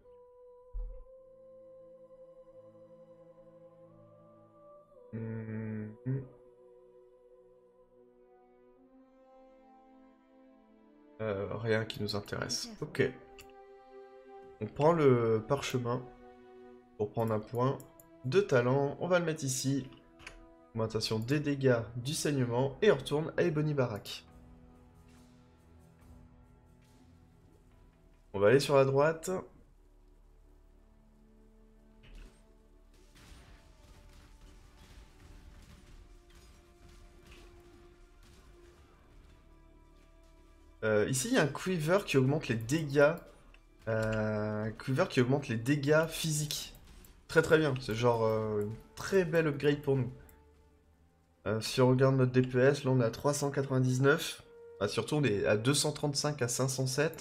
Rien qui nous intéresse. Ok. On prend le parchemin pour prendre un point de talent. On va le mettre ici. Augmentation des dégâts, du saignement. Et on retourne à Ebony Barak. On va aller sur la droite. Ici, il y a un Quiver qui augmente les dégâts. Un Quiver qui augmente les dégâts physiques. Très très bien. C'est genre une très belle upgrade pour nous. Si on regarde notre DPS, là on est à 399. Surtout on est à 235 à 507.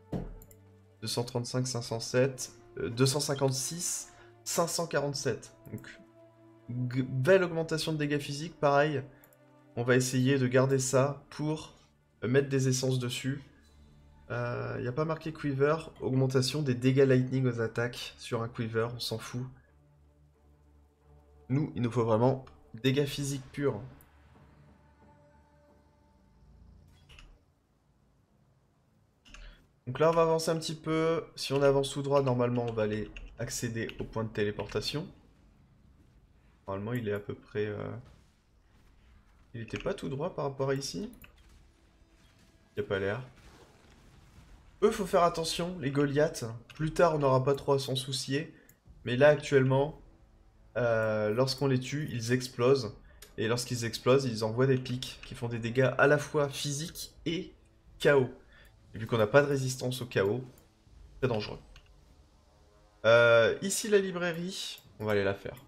235, 507. 256, 547. Donc, belle augmentation de dégâts physiques. Pareil, on va essayer de garder ça pour mettre des essences dessus. Il n'y a pas marqué Quiver. Augmentation des dégâts lightning aux attaques sur un Quiver, on s'en fout. Nous, il nous faut vraiment dégâts physiques purs. Donc là, on va avancer un petit peu. Si on avance tout droit, normalement, on va aller accéder au point de téléportation. Normalement, il est à peu près... Il était pas tout droit par rapport à ici? Il n'y a pas l'air. Eux, faut faire attention, les Goliaths. Plus tard, on n'aura pas trop à s'en soucier. Mais là, actuellement, lorsqu'on les tue, ils explosent. Et lorsqu'ils explosent, ils envoient des pics qui font des dégâts à la fois physiques et KO. Et vu qu'on n'a pas de résistance au KO, c'est dangereux. Ici, la librairie, on va aller la faire.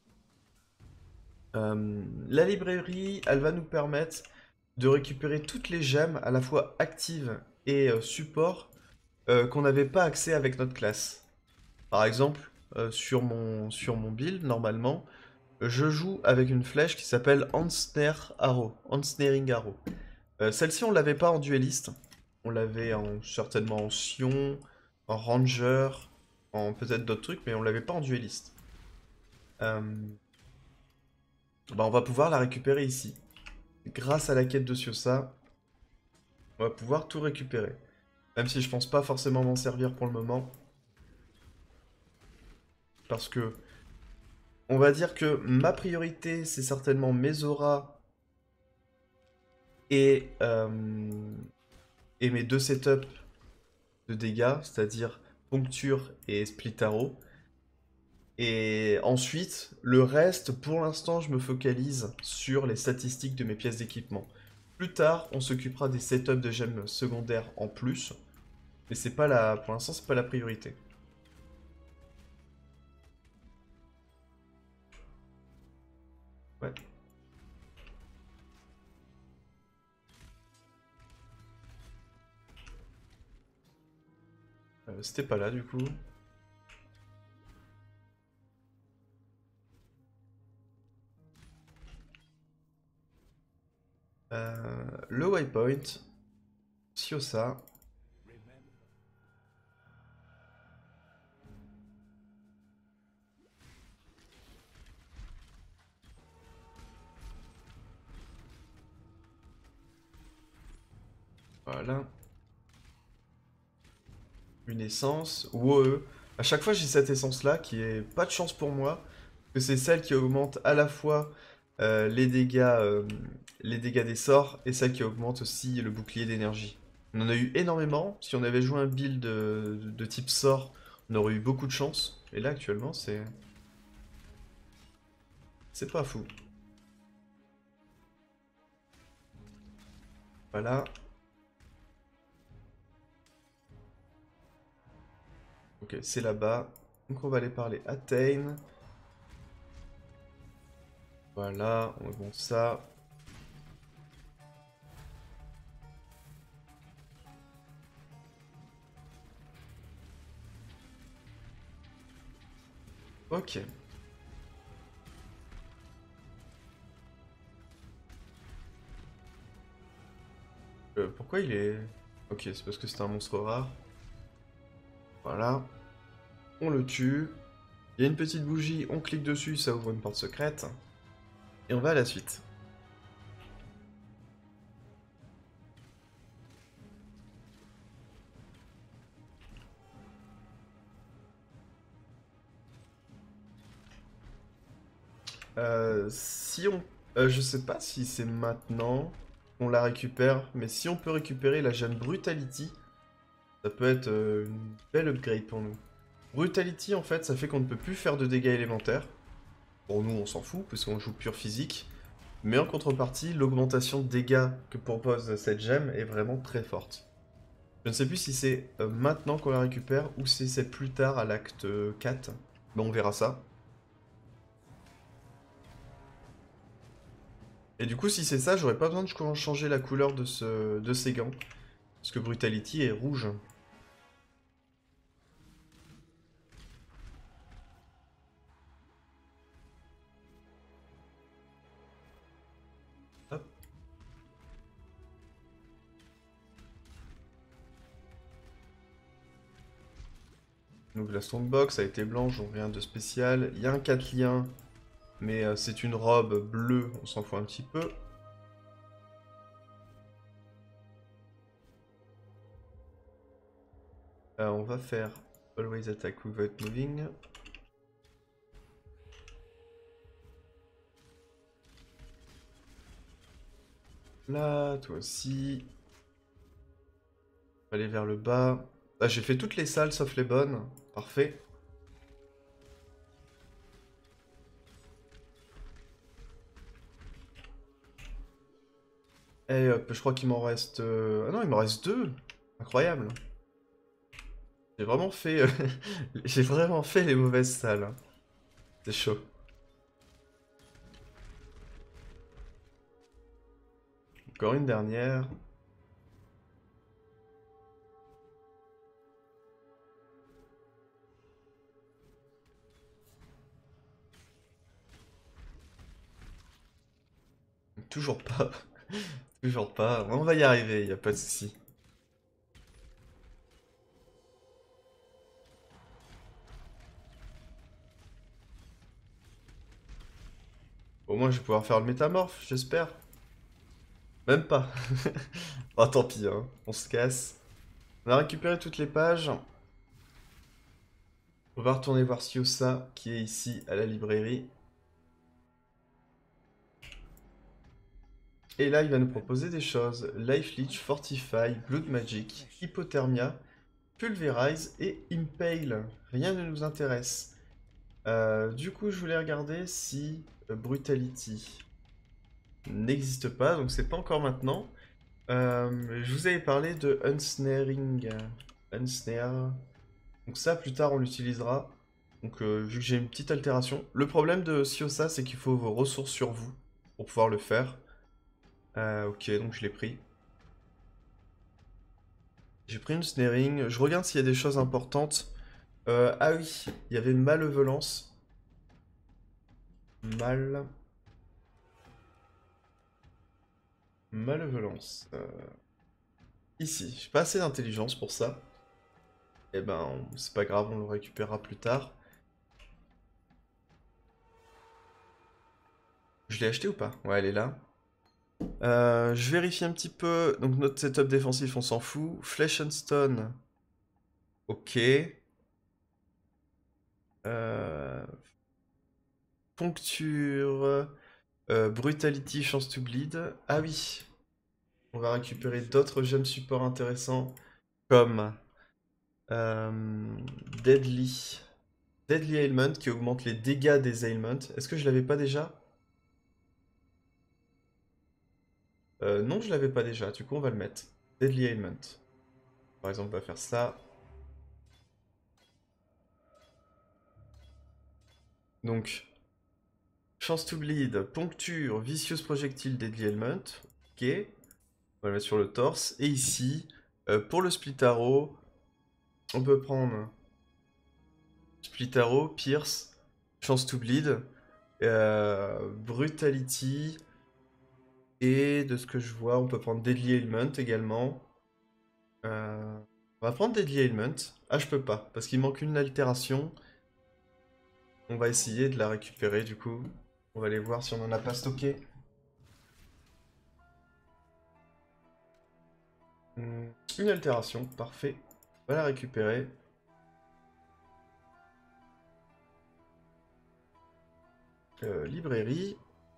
La librairie, elle va nous permettre de récupérer toutes les gemmes, à la fois actives et support, qu'on n'avait pas accès avec notre classe. Par exemple, sur mon build, normalement, je joue avec une flèche qui s'appelle Ensnare Arrow, Ensnaring Arrow. Celle-ci, on l'avait pas en dueliste. On l'avait certainement en Sion, en Ranger, en peut-être d'autres trucs, mais on l'avait pas en dueliste. Euh, Bah, on va pouvoir la récupérer ici. Grâce à la quête de Siosa, on va pouvoir tout récupérer. Même si je pense pas forcément m'en servir pour le moment. Parce que, on va dire que ma priorité, c'est certainement mes auras et, et mes deux setups de dégâts, c'est-à-dire Poncture et Split Arrow. Et ensuite, le reste, pour l'instant, je me focalise sur les statistiques de mes pièces d'équipement. Plus tard, on s'occupera des setups de gemmes secondaires en plus, mais c'est pas la, pour l'instant, c'est pas la priorité. Ouais. C'était pas là du coup. Le waypoint, Siosa. Voilà. Une essence. Wow. À chaque fois, j'ai cette essence-là qui est pas de chance pour moi. Que c'est celle qui augmente à la fois les dégâts des sorts et celle qui augmente aussi le bouclier d'énergie. On en a eu énormément. Si on avait joué un build de type sort, on aurait eu beaucoup de chance. Et là, actuellement, c'est pas fou. Voilà. Ok, c'est là-bas. Donc on va aller parler à Tain. Voilà, on bon ça. Ok. Pourquoi il est... Ok, c'est parce que c'est un monstre rare. Voilà. On le tue. Il y a une petite bougie, on clique dessus, ça ouvre une porte secrète. Et on va à la suite. Si on... je sais pas si c'est maintenant qu'on la récupère, mais si on peut récupérer la gemme Brutality, ça peut être une belle upgrade pour nous. Brutality, en fait, ça fait qu'on ne peut plus faire de dégâts élémentaires. Pour nous, on s'en fout, parce qu'on joue pure physique. Mais en contrepartie, l'augmentation de dégâts que propose cette gemme est vraiment très forte. Je ne sais plus si c'est maintenant qu'on la récupère ou si c'est plus tard à l'acte 4. Mais on verra ça. Et du coup, si c'est ça, j'aurais pas besoin de changer la couleur de ces gants. Parce que Brutality est rouge. Hop. Donc la Strongbox a été blanche, donc rien de spécial. Il y a un 4 liens Mais c'est une robe bleue, on s'en fout un petit peu. On va faire Always Attack Without Moving. Là, toi aussi. Aller vers le bas. Là, j'ai fait toutes les salles sauf les bonnes. Parfait. Et hop, je crois qu'il m'en reste... Ah non, il m'en reste 2. Incroyable. J'ai vraiment fait... j'ai vraiment fait les mauvaises salles, hein. C'est chaud. Encore une dernière. Toujours pas. Toujours pas. On va y arriver, y a pas de souci. Au moins, je vais pouvoir faire le métamorphe, j'espère. Même pas. Ah, tant pis, hein. On se casse. On a récupéré toutes les pages. On va retourner voir Siosa, qui est ici à la librairie. Et là, il va nous proposer des choses. Life Leech, Fortify, Blood Magic, Hypothermia, Pulverize et Impale. Rien ne nous intéresse. Du coup, je voulais regarder si Brutality n'existe pas, donc c'est pas encore maintenant. Je vous avais parlé de Unsnaring. Unsnare. Donc ça, plus tard, on l'utilisera. Donc vu que j'ai une petite altération. Le problème de Siosa, c'est qu'il faut vos ressources sur vous pour pouvoir le faire. Ok, donc je l'ai pris. J'ai pris une snaring. Je regarde s'il y a des choses importantes. Ah oui, il y avait malevolence. Malevolence. Ici, j'ai pas assez d'intelligence pour ça. Eh ben, c'est pas grave, on le récupérera plus tard. Je l'ai acheté ou pas? Ouais, elle est là. Je vérifie un petit peu. Donc notre setup défensif, on s'en fout. Flesh and Stone. Ok. Poncture. Brutality, chance to bleed. Ah oui. On va récupérer d'autres gemmes support intéressants. Comme Deadly. Deadly Ailment qui augmente les dégâts des ailments. Est-ce que je l'avais pas déjà? Non, je l'avais pas déjà. Du coup, on va le mettre. Deadly Ailment. Par exemple, on va faire ça. Donc, chance to bleed, poncture, vicieuse projectile, deadly ailment. Ok. On va le mettre sur le torse. Et ici, pour le split arrow, on peut prendre split arrow, pierce, chance to bleed, brutality. Et de ce que je vois, on peut prendre deadly ailment également. On va prendre deadly ailment. Ah, je peux pas, parce qu'il manque une altération. On va essayer de la récupérer du coup. On va aller voir si on en a pas stocké. Une altération, parfait. On va la récupérer. Librairie.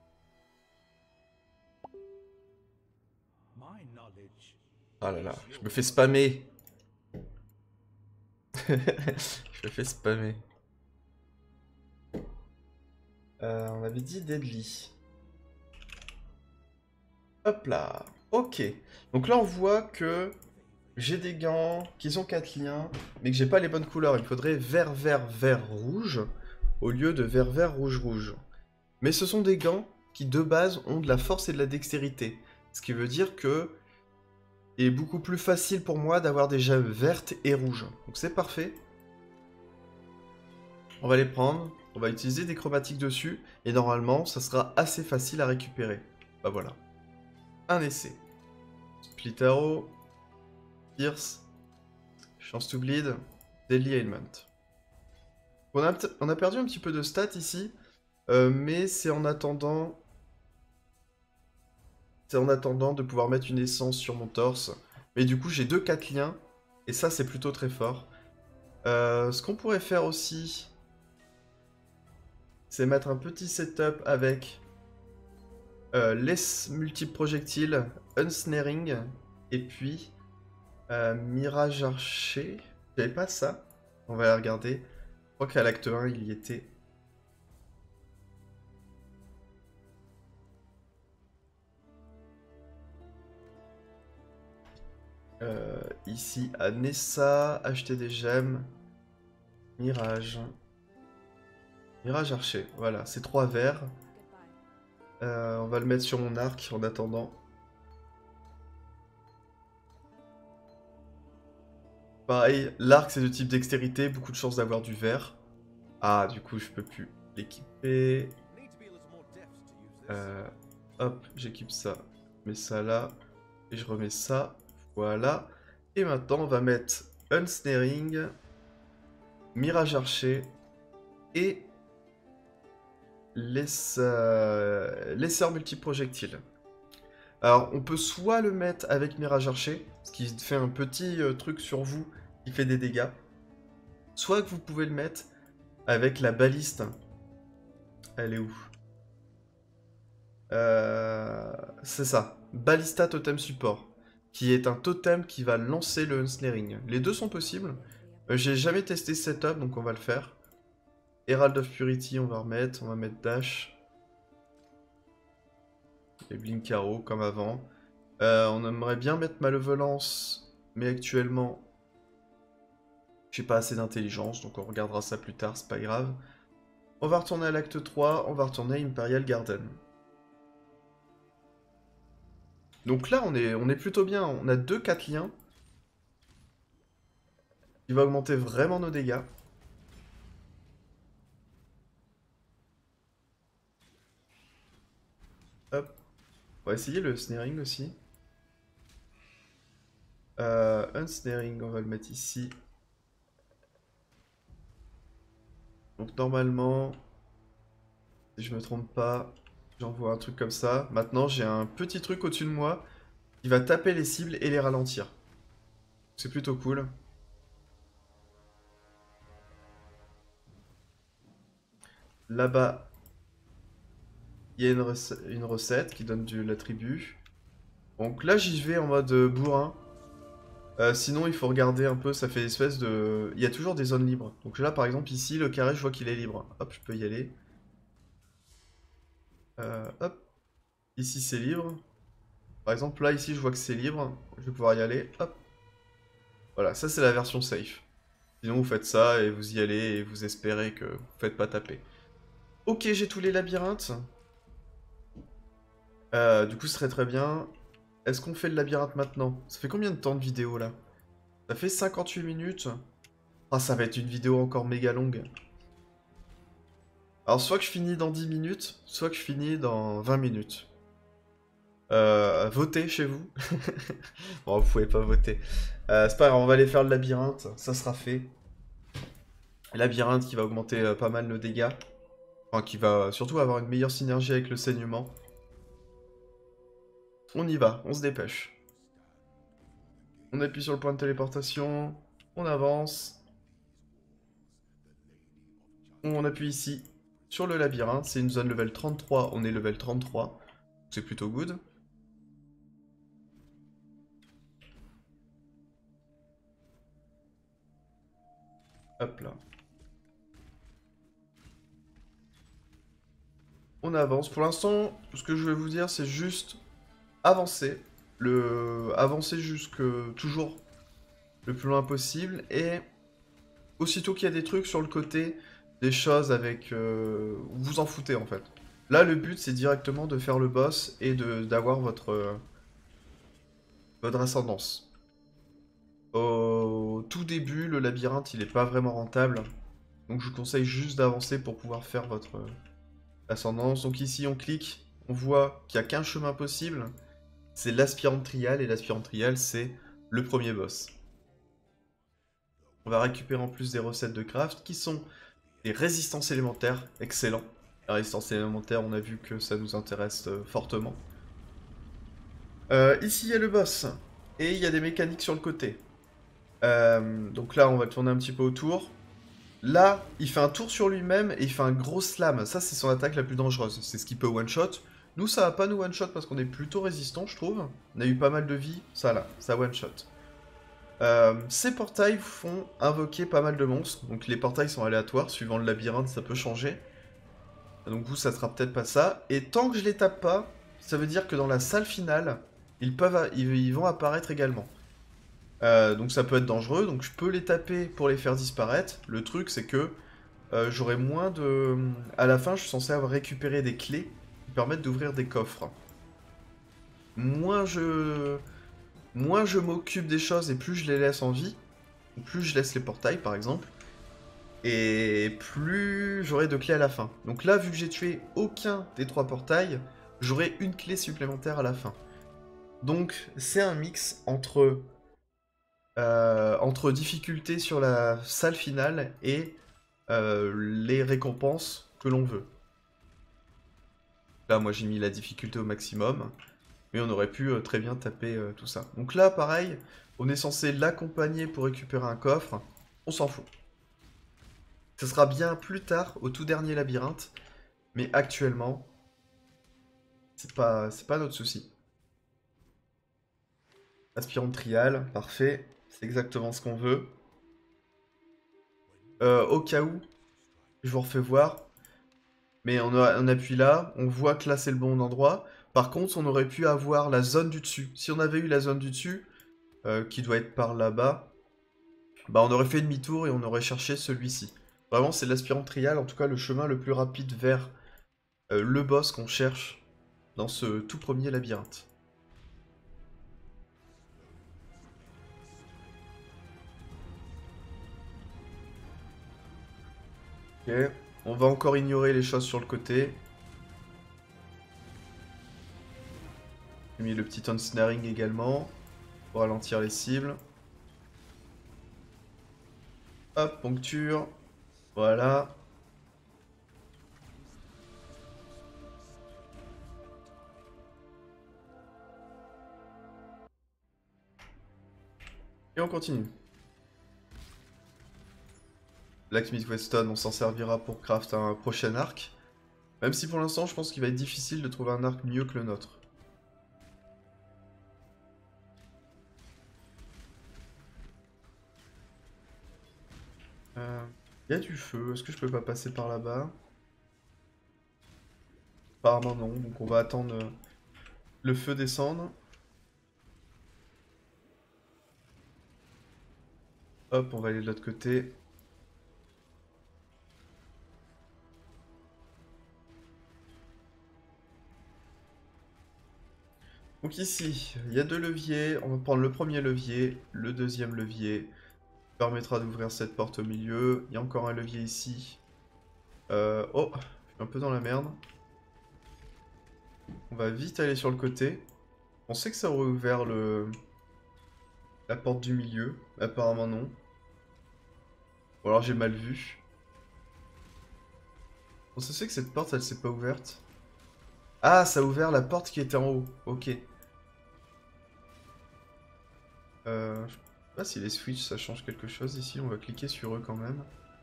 Ah là là, je me fais spammer. Je me fais spammer. On avait dit Deadly. Hop là. Ok. Donc là, on voit que j'ai des gants qui sont 4 liens, mais que j'ai pas les bonnes couleurs. Il me faudrait vert, vert, vert, rouge, au lieu de vert, vert, rouge, rouge. Mais ce sont des gants qui, de base, ont de la force et de la dextérité. Ce qui veut dire que il est beaucoup plus facile pour moi d'avoir des gemmes vertes et rouges. Donc c'est parfait. On va les prendre, on va utiliser des chromatiques dessus, et normalement, ça sera assez facile à récupérer. Bah voilà. Un essai. Split Arrow, Pierce, Chance to Bleed, Deadly Ailment. On a perdu un petit peu de stats ici, Mais c'est en attendant... C'est en attendant de pouvoir mettre une essence sur mon torse. Mais du coup, j'ai 2 liens. Et ça, c'est plutôt très fort. Ce qu'on pourrait faire aussi, c'est mettre un petit setup avec laisse multiples projectiles, unsnaring, et puis mirage archer. J'avais pas ça. On va la regarder. Je crois qu'à l'acte 1, il y était. Ici, à Nessa, acheter des gemmes. Mirage. Mirage archer, voilà, c'est 3 verres. On va le mettre sur mon arc en attendant. Pareil, l'arc c'est de type dextérité, beaucoup de chances d'avoir du vert. Ah, du coup je peux plus l'équiper. Hop, j'équipe ça. Je mets ça là. Et je remets ça. Voilà. Et maintenant on va mettre unsnaring, mirage archer et laisseur multiprojectile. Alors, on peut soit le mettre avec Mirage Archer, ce qui fait un petit truc sur vous qui fait des dégâts, soit que vous pouvez le mettre avec la baliste. Elle est où? C'est ça, Ballista Totem Support, qui est un totem qui va lancer le Unsnaring. Les deux sont possibles. J'ai jamais testé ce setup, donc on va le faire. Herald of Purity, on va mettre Dash. Et Blink Arrow, comme avant. On aimerait bien mettre Malevolence, mais actuellement, j'ai pas assez d'intelligence, donc on regardera ça plus tard, c'est pas grave. On va retourner à l'acte 3, on va retourner à Imperial Garden. Donc là, on est plutôt bien, on a 2-4 liens. Qui va augmenter vraiment nos dégâts. Hop. On va essayer le snaring aussi. Unsnaring, on va le mettre ici. Donc normalement, si je me trompe pas, j'envoie un truc comme ça. Maintenant, j'ai un petit truc au-dessus de moi qui va taper les cibles et les ralentir. C'est plutôt cool. Là-bas, il y a une recette qui donne de l'attribut. Donc là, j'y vais en mode bourrin. Sinon, il faut regarder un peu, ça fait espèce de... Il y a toujours des zones libres. Donc là, par exemple, ici, le carré, je vois qu'il est libre. Hop, je peux y aller. Hop. Ici, c'est libre. Par exemple, là, ici, je vois que c'est libre. Je vais pouvoir y aller. Hop. Voilà, ça, c'est la version safe. Sinon, vous faites ça et vous y allez et vous espérez que vous ne faites pas taper. Ok, j'ai tous les labyrinthes. Du coup, ce serait très bien. Est-ce qu'on fait le labyrinthe maintenant? Ça fait combien de temps de vidéo, là? Ça fait 58 minutes. Ah, ça va être une vidéo encore méga longue. Alors, soit que je finis dans 10 minutes, soit que je finis dans 20 minutes. Votez chez vous. Bon, vous pouvez pas voter. C'est pas grave, on va aller faire le labyrinthe, ça sera fait. Labyrinthe qui va augmenter pas mal nos dégâts. Enfin, qui va surtout avoir une meilleure synergie avec le saignement. On y va, on se dépêche. On appuie sur le point de téléportation, on avance. On appuie ici sur le labyrinthe, c'est une zone level 33, on est level 33. C'est plutôt good. Hop là. On avance. Pour l'instant, ce que je vais vous dire, c'est juste avancer. Avancer jusque toujours le plus loin possible. Et aussitôt qu'il y a des trucs sur le côté, des choses avec... vous vous en foutez en fait. Là, le but, c'est directement de faire le boss et d'avoir votre ascendance. Au tout début, le labyrinthe, il est pas vraiment rentable. Donc je vous conseille juste d'avancer pour pouvoir faire votre ascendance. Donc ici, on clique, on voit qu'il n'y a qu'un chemin possible. C'est l'aspirante trial, et l'aspirante trial, c'est le premier boss. On va récupérer en plus des recettes de craft, qui sont des résistances élémentaires, excellent. La résistance élémentaire, on a vu que ça nous intéresse fortement. Ici, il y a le boss. Et il y a des mécaniques sur le côté. Donc là, on va tourner un petit peu autour. Là, il fait un tour sur lui-même et il fait un gros slam. Ça, c'est son attaque la plus dangereuse. C'est ce qui peut one-shot. Nous, ça va pas nous one-shot parce qu'on est plutôt résistant, je trouve. On a eu pas mal de vie. Ça, là, ça one-shot. Ces portails font invoquer pas mal de monstres. Donc les portails sont aléatoires. Suivant le labyrinthe, ça peut changer. Donc vous, ça sera peut-être pas ça. Et tant que je les tape pas, ça veut dire que dans la salle finale, ils vont apparaître également. Donc ça peut être dangereux, donc je peux les taper pour les faire disparaître. Le truc c'est que j'aurai moins de... À la fin je suis censé avoir récupéré des clés qui permettent d'ouvrir des coffres. Moins je... Moins je m'occupe des choses et plus je les laisse en vie, ou plus je laisse les portails par exemple, et plus j'aurai de clés à la fin. Donc là vu que j'ai tué aucun des 3 portails, j'aurai une clé supplémentaire à la fin. Donc c'est un mix entre difficulté sur la salle finale et les récompenses que l'on veut. Là, moi, j'ai mis la difficulté au maximum, mais on aurait pu très bien taper tout ça. Donc là, pareil, on est censé l'accompagner pour récupérer un coffre. On s'en fout. Ce sera bien plus tard, au tout dernier labyrinthe, mais actuellement, c'est pas notre souci. Aspirant trial, parfait. C'est exactement ce qu'on veut. Au cas où, je vous refais voir. Mais on appuie là, on voit que là c'est le bon endroit. Par contre, on aurait pu avoir la zone du dessus. Si on avait eu la zone du dessus, qui doit être par là-bas, bah on aurait fait demi-tour et on aurait cherché celui-ci. Vraiment, c'est l'aspirant trial, en tout cas le chemin le plus rapide vers le boss qu'on cherche dans ce tout premier labyrinthe. Ok, on va encore ignorer les choses sur le côté. J'ai mis le petit ensnaring également, pour ralentir les cibles. Hop, poncture. Voilà. Et on continue. Blacksmith Weston, on s'en servira pour craft un prochain arc. Même si pour l'instant, je pense qu'il va être difficile de trouver un arc mieux que le nôtre. Il y a du feu, est-ce que je peux pas passer par là-bas? Apparemment non, donc on va attendre le feu descendre. Hop, on va aller de l'autre côté. Donc ici, il y a 2 leviers. On va prendre le premier levier, le deuxième levier. Permettra d'ouvrir cette porte au milieu. Il y a encore un levier ici. Oh, je suis un peu dans la merde. On va vite aller sur le côté. On sait que ça aurait ouvert la porte du milieu. Apparemment non. Ou alors j'ai mal vu. On se sait que cette porte, elle s'est pas ouverte. Ah, ça a ouvert la porte qui était en haut. Ok. Je sais pas si les switches, ça change quelque chose ici. On va cliquer sur eux quand même.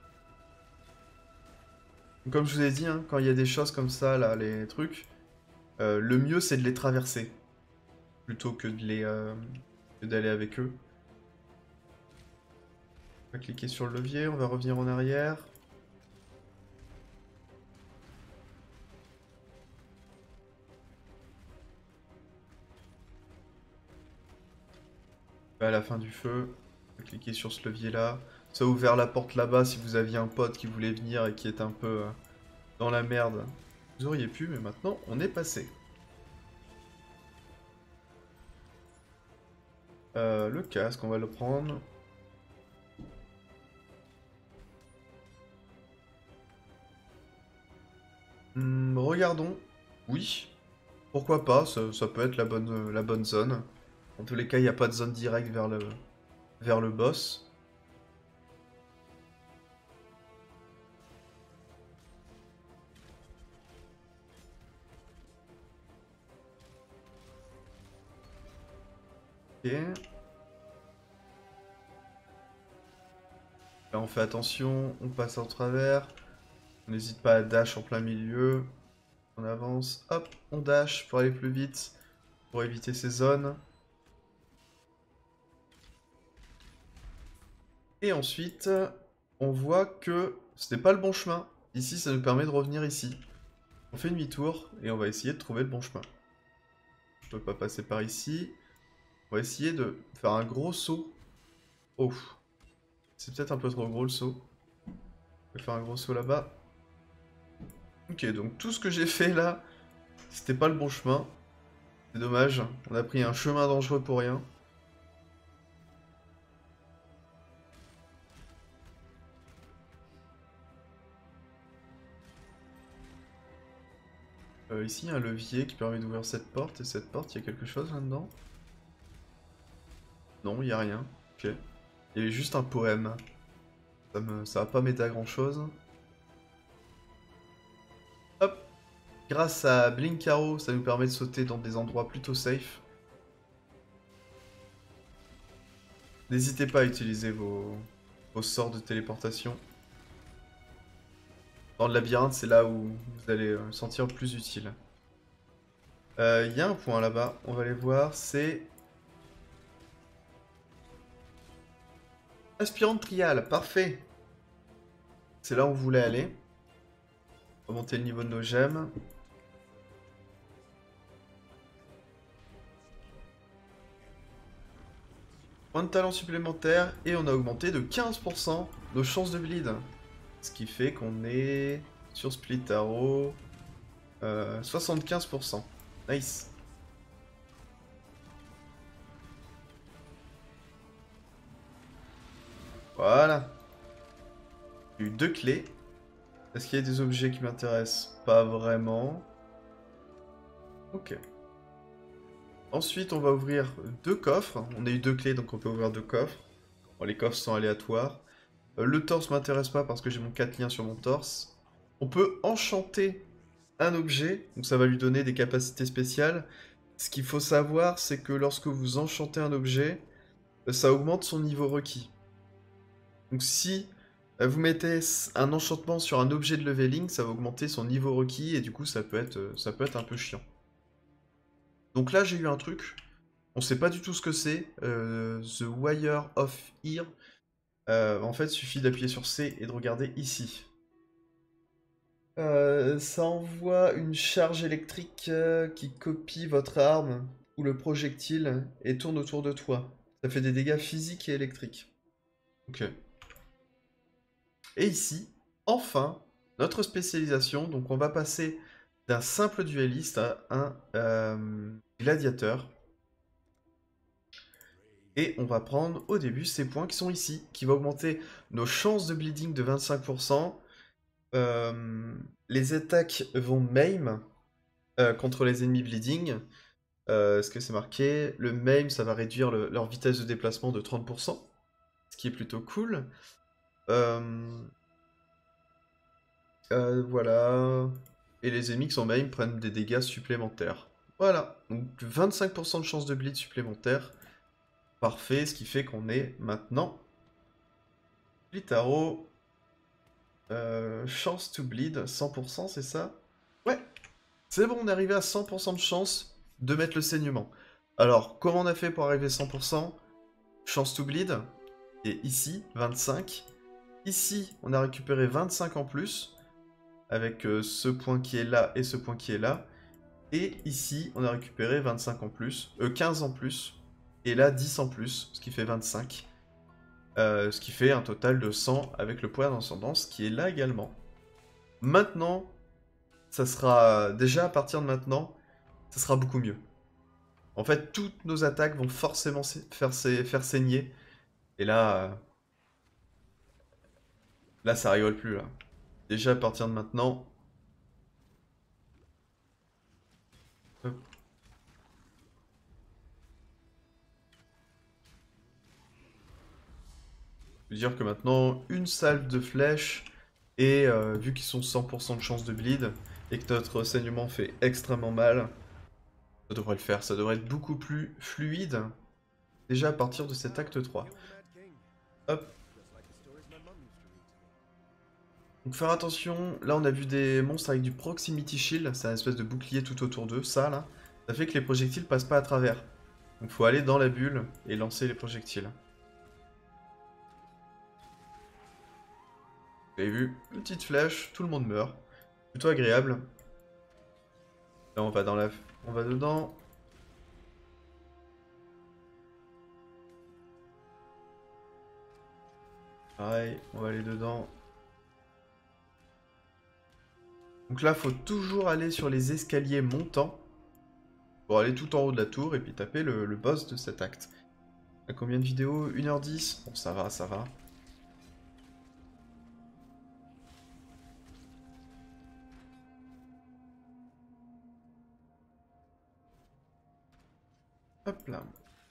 Comme je vous ai dit, hein, quand il y a des choses comme ça, là, les trucs, le mieux c'est de les traverser. Plutôt que d'aller avec eux. On va cliquer sur le levier, on va revenir en arrière. À la fin du feu, on va cliquer sur ce levier là. Ça a ouvert la porte là-bas si vous aviez un pote qui voulait venir et qui est un peu dans la merde. Vous auriez pu, mais maintenant on est passé. Le casque, on va le prendre. Regardons. Oui. Pourquoi pas, ça peut être la bonne zone. En tous les cas, il n'y a pas de zone directe vers le boss. Ok. Là on fait attention, on passe en travers. On n'hésite pas à dash en plein milieu. On avance, hop, on dash pour aller plus vite, pour éviter ces zones. Et ensuite, on voit que ce n'est pas le bon chemin. Ici, ça nous permet de revenir ici. On fait demi-tour et on va essayer de trouver le bon chemin. Je peux pas passer par ici. On va essayer de faire un gros saut. Oh, c'est peut-être un peu trop gros le saut. On va faire un gros saut là-bas. Ok, donc tout ce que j'ai fait là, c'était pas le bon chemin. C'est dommage, on a pris un chemin dangereux pour rien. Ici, il y a un levier qui permet d'ouvrir cette porte, et cette porte, il y a quelque chose là-dedans? Non, il n'y a rien. Ok. Il y avait juste un poème. Ça va pas m'aider à grand-chose. Hop. Grâce à Blink Arrow, ça nous permet de sauter dans des endroits plutôt safe. N'hésitez pas à utiliser vos sorts de téléportation. Dans le labyrinthe, c'est là où vous allez sentir plus utile. Il y a un point là-bas, on va aller voir, c'est... Aspirante trial, parfait. C'est là où on voulait aller. On va monter le niveau de nos gemmes. Point de talent supplémentaire et on a augmenté de 15% nos chances de bleed. Ce qui fait qu'on est sur Split Arrow 75%. Nice. Voilà. J'ai eu 2 clés. Est-ce qu'il y a des objets qui m'intéressent? Pas vraiment. Ok. Ensuite, on va ouvrir 2 coffres. On a eu 2 clés, donc on peut ouvrir 2 coffres. Bon, les coffres sont aléatoires. Le torse m'intéresse pas parce que j'ai mon 4 liens sur mon torse. On peut enchanter un objet, donc ça va lui donner des capacités spéciales. Ce qu'il faut savoir, c'est que lorsque vous enchantez un objet, ça augmente son niveau requis. Donc si vous mettez un enchantement sur un objet de leveling, ça va augmenter son niveau requis et du coup ça peut être un peu chiant. Donc là j'ai eu un truc, on sait pas du tout ce que c'est, The Wire of Ear. En fait, il suffit d'appuyer sur C et de regarder ici. Ça envoie une charge électrique qui copie votre arme ou le projectile et tourne autour de toi. Ça fait des dégâts physiques et électriques. Ok. Et ici, enfin, notre spécialisation. Donc on va passer d'un simple dueliste à un gladiateur. Et on va prendre au début ces points qui sont ici, qui vont augmenter nos chances de bleeding de 25%. Les attaques vont maim contre les ennemis bleeding. Est-ce que c'est marqué? Le maim, ça va réduire leur vitesse de déplacement de 30%, ce qui est plutôt cool. Voilà. Et les ennemis qui sont maim prennent des dégâts supplémentaires. Voilà, donc 25% de chance de bleed supplémentaire. Parfait, ce qui fait qu'on est maintenant... Litaro. Chance to bleed, 100%, c'est ça? Ouais, c'est bon, on est arrivé à 100% de chance de mettre le saignement. Alors, comment on a fait pour arriver à 100%? Chance to bleed, et ici, 25. Ici, on a récupéré 25 en plus, avec ce point qui est là et ce point qui est là. Et ici, on a récupéré 25 en plus, 15 en plus, et là 10 en plus, ce qui fait 25. Ce qui fait un total de 100 avec le point d'ascendance qui est là également. Maintenant, ça sera déjà à partir de maintenant, ça sera beaucoup mieux. En fait, toutes nos attaques vont forcément faire saigner. Et là, ça rigole plus là. Déjà à partir de maintenant. Hop. Je veux dire que maintenant, une salve de flèches, et vu qu'ils sont 100% de chance de bleed, et que notre saignement fait extrêmement mal, ça devrait le faire, ça devrait être beaucoup plus fluide. déjà à partir de cet acte 3. Hop. Donc faire attention, là on a vu des monstres avec du proximity shield, c'est un espèce de bouclier tout autour d'eux, ça là, ça fait que les projectiles passent pas à travers. Donc faut aller dans la bulle et lancer les projectiles. Vous avez vu, petite flèche, tout le monde meurt. Plutôt agréable. Là on va dans la... on va dedans. Pareil, on va aller dedans. Donc là, faut toujours aller sur les escaliers montants pour aller tout en haut de la tour et puis taper le boss de cet acte. À combien de vidéos? 1h10? Bon, ça va, ça va. Hop là.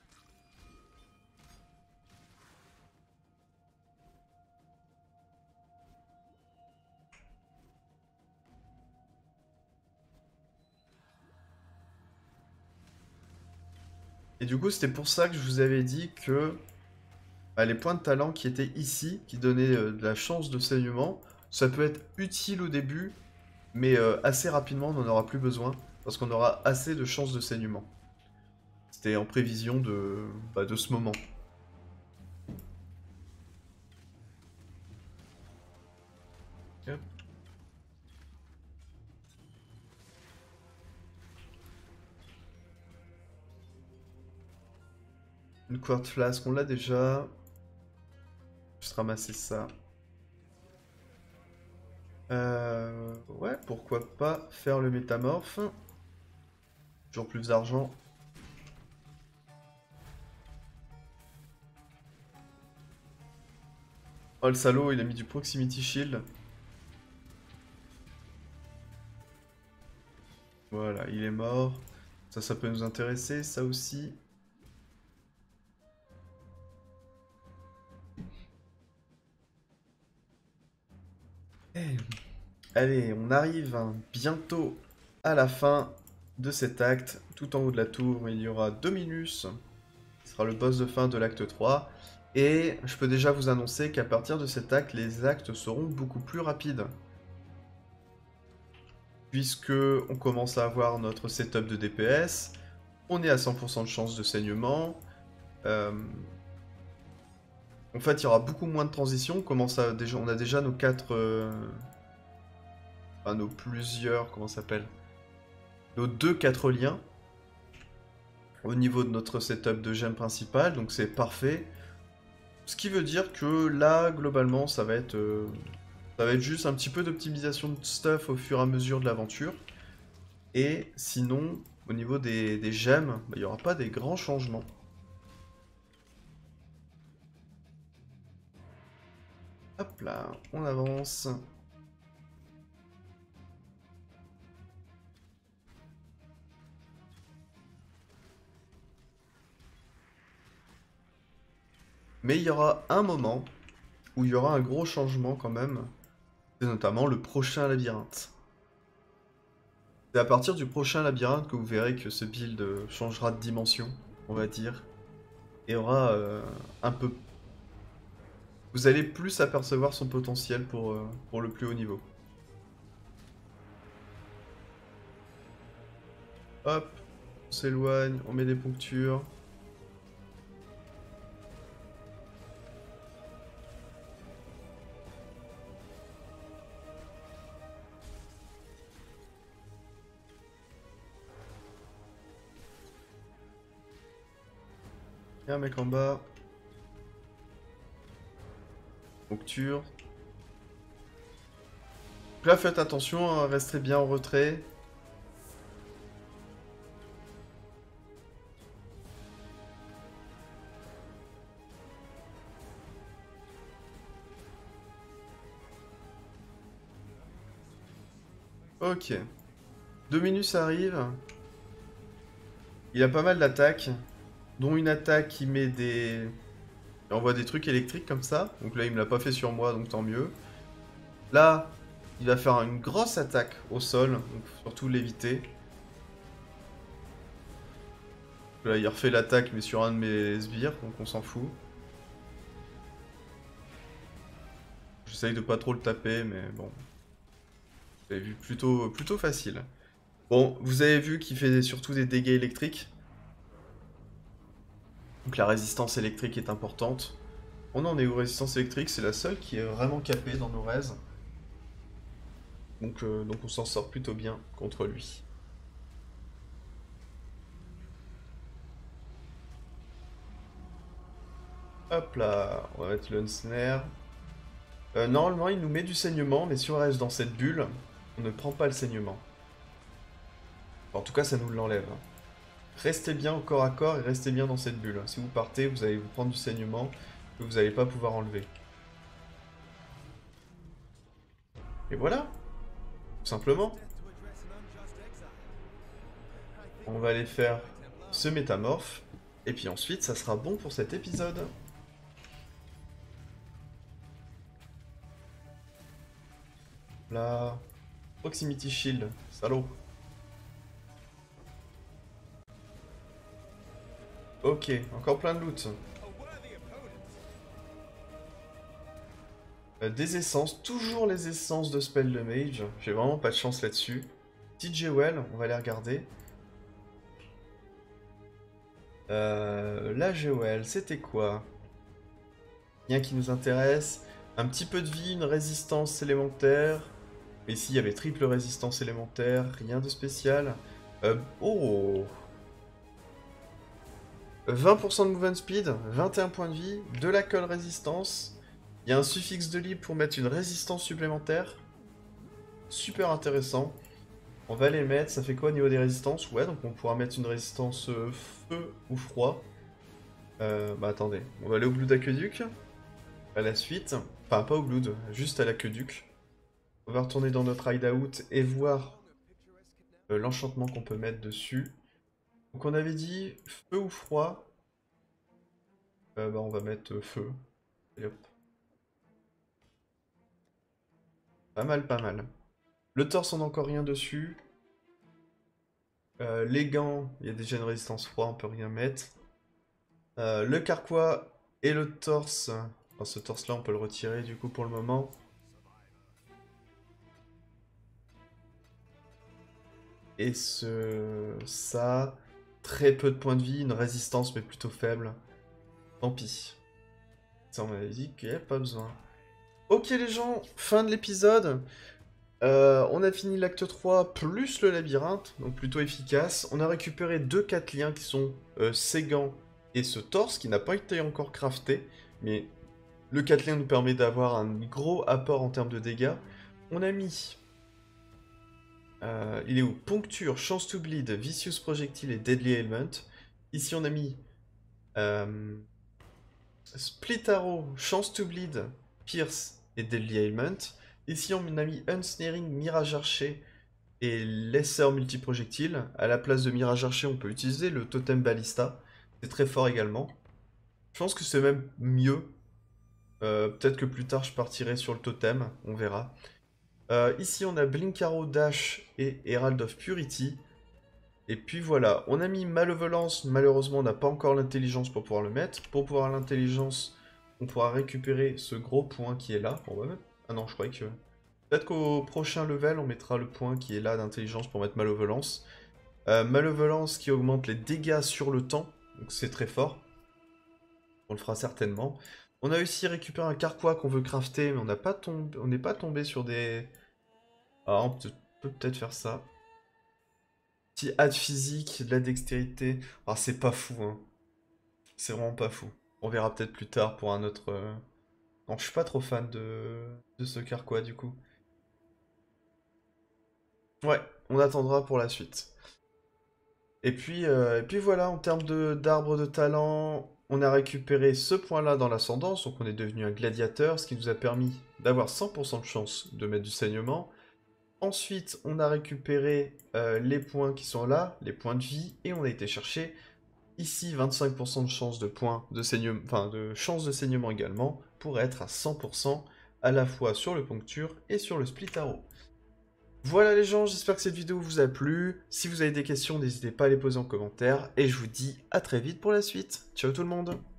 Et du coup, c'était pour ça que je vous avais dit que bah, les points de talent qui étaient ici, qui donnaient de la chance de saignement, ça peut être utile au début, mais assez rapidement, on n'en aura plus besoin, parce qu'on aura assez de chances de saignement. C'était en prévision de ce moment. Hop. Une quartz flasque, on l'a déjà. Juste ramasser ça. Ouais, pourquoi pas faire le métamorphe. Toujours plus d'argent. Oh le salaud, il a mis du proximity shield. Voilà, il est mort. Ça peut nous intéresser, ça aussi. Allez, on arrive bientôt à la fin de cet acte. Tout en haut de la tour, il y aura Dominus. Ce sera le boss de fin de l'acte 3. Et je peux déjà vous annoncer qu'à partir de cet acte, les actes seront beaucoup plus rapides. Puisque on commence à avoir notre setup de DPS, on est à 100% de chance de saignement. En fait, il y aura beaucoup moins de transitions. On a déjà nos 4... Enfin, nos plusieurs... Comment ça s'appelle? Nos 2-4 liens. Au niveau de notre setup de gemme principal. Donc c'est parfait. Ce qui veut dire que là, globalement, ça va être juste un petit peu d'optimisation de stuff au fur et à mesure de l'aventure. Et sinon, au niveau des gemmes, bah, il n'y aura pas des grands changements. Hop là, on avance. Mais il y aura un moment où il y aura un gros changement quand même. C'est notamment le prochain labyrinthe. C'est à partir du prochain labyrinthe que vous verrez que ce build changera de dimension, on va dire. Et aura un peu... Vous allez plus apercevoir son potentiel pour le plus haut niveau. Hop, on s'éloigne, on met des ponctures. Il y a un mec en bas. Poncture. Donc là, faites attention, hein, restez bien en retrait. Ok. Dominus arrive. Il a pas mal d'attaques, dont une attaque qui met des... Il envoie des trucs électriques comme ça. Donc là, il me l'a pas fait sur moi, donc tant mieux. Là, il va faire une grosse attaque au sol, donc surtout l'éviter. Là, il refait l'attaque, mais sur un de mes sbires, donc on s'en fout. J'essaye de pas trop le taper, mais bon. Vous avez vu, plutôt facile. Bon, vous avez vu qu'il fait surtout des dégâts électriques. Donc la résistance électrique est importante. On en est où résistance électrique? C'est la seule qui est vraiment capée dans nos raises. Donc on s'en sort plutôt bien contre lui. Hop là, on va mettre le snare. Normalement, il nous met du saignement, mais si on reste dans cette bulle, on ne prend pas le saignement. En tout cas, ça nous l'enlève. Restez bien au corps à corps et restez bien dans cette bulle. Si vous partez, vous allez vous prendre du saignement que vous n'allez pas pouvoir enlever. Et voilà, tout simplement. On va aller faire ce métamorphe, et puis ensuite, ça sera bon pour cet épisode. Là, Proximity Shield, salaud. Ok, encore plein de loot. Des essences, toujours les essences de spell de mage. J'ai vraiment pas de chance là-dessus. TJ Well, on va les regarder. La GOL, c'était quoi? Rien qui nous intéresse. Un petit peu de vie, une résistance élémentaire. Mais ici, il y avait triple résistance élémentaire, rien de spécial. Oh 20% de movement speed, 21 points de vie, de la colle résistance. Il y a un suffixe de libre pour mettre une résistance supplémentaire. Super intéressant. On va les mettre, ça fait quoi au niveau des résistances? Ouais, donc on pourra mettre une résistance feu ou froid. Bah attendez, on va aller au Blood Aqueduc. À la suite, enfin pas au Blood, juste à l'Aqueduc. On va retourner dans notre hideout et voir l'enchantement qu'on peut mettre dessus. Donc on avait dit feu ou froid. Bah on va mettre feu. Et hop. Pas mal, pas mal. Le torse, on n'a encore rien dessus. Les gants, il y a déjà une résistance froid, on peut rien mettre. Le carquois et le torse. Enfin, ce torse-là, on peut le retirer du coup pour le moment. Et ça, très peu de points de vie, une résistance mais plutôt faible. Tant pis. Ça, on m'avait dit qu'il n'y avait pas besoin. Ok les gens, fin de l'épisode. On a fini l'acte 3 plus le labyrinthe, donc plutôt efficace. On a récupéré 2 liens qui sont ces gants et ce torse qui n'a pas été encore crafté. Mais le 4 liens nous permet d'avoir un gros apport en termes de dégâts. On a mis... il est où? Poncture, Chance to Bleed, Vicious Projectile et Deadly Ailment. Ici on a mis... Split Arrow, Chance to Bleed, Pierce et Deadly Ailment. Ici on a mis Unsnaring, Mirage Archer et Lesser Multiprojectile. À la place de Mirage Archer, on peut utiliser le Totem Ballista. C'est très fort également. Je pense que c'est même mieux. Peut-être que plus tard je partirai sur le Totem, on verra. Ici on a Blink Arrow, Dash et Herald of Purity. Et puis voilà, on a mis Malevolence. Malheureusement on n'a pas encore l'intelligence pour pouvoir le mettre. Pour pouvoir l'intelligence, on pourra récupérer ce gros point qui est là. On va mettre... Ah non, je croyais que... Peut-être qu'au prochain level, on mettra le point qui est là d'intelligence pour mettre Malevolence. Malevolence qui augmente les dégâts sur le temps, donc c'est très fort. On le fera certainement. On a aussi récupéré un carquois qu'on veut crafter, mais on n'est pas tombé sur des... Ah, on peut peut-être faire ça. Petit add physique, de la dextérité. Ah, c'est pas fou, hein. C'est vraiment pas fou. On verra peut-être plus tard pour un autre... Non, je suis pas trop fan de ce carquois, du coup. Ouais, on attendra pour la suite. Et puis voilà, en termes d'arbre de talent, on a récupéré ce point-là dans l'ascendance, donc on est devenu un gladiateur, ce qui nous a permis d'avoir 100% de chance de mettre du saignement. Ensuite, on a récupéré les points qui sont là, les points de vie, et on a été chercher ici 25% de chance de points de saignement, enfin de chance de saignement également, pour être à 100% à la fois sur le poncture et sur le split arrow. Voilà les gens, j'espère que cette vidéo vous a plu. Si vous avez des questions, n'hésitez pas à les poser en commentaire. Et je vous dis à très vite pour la suite. Ciao tout le monde!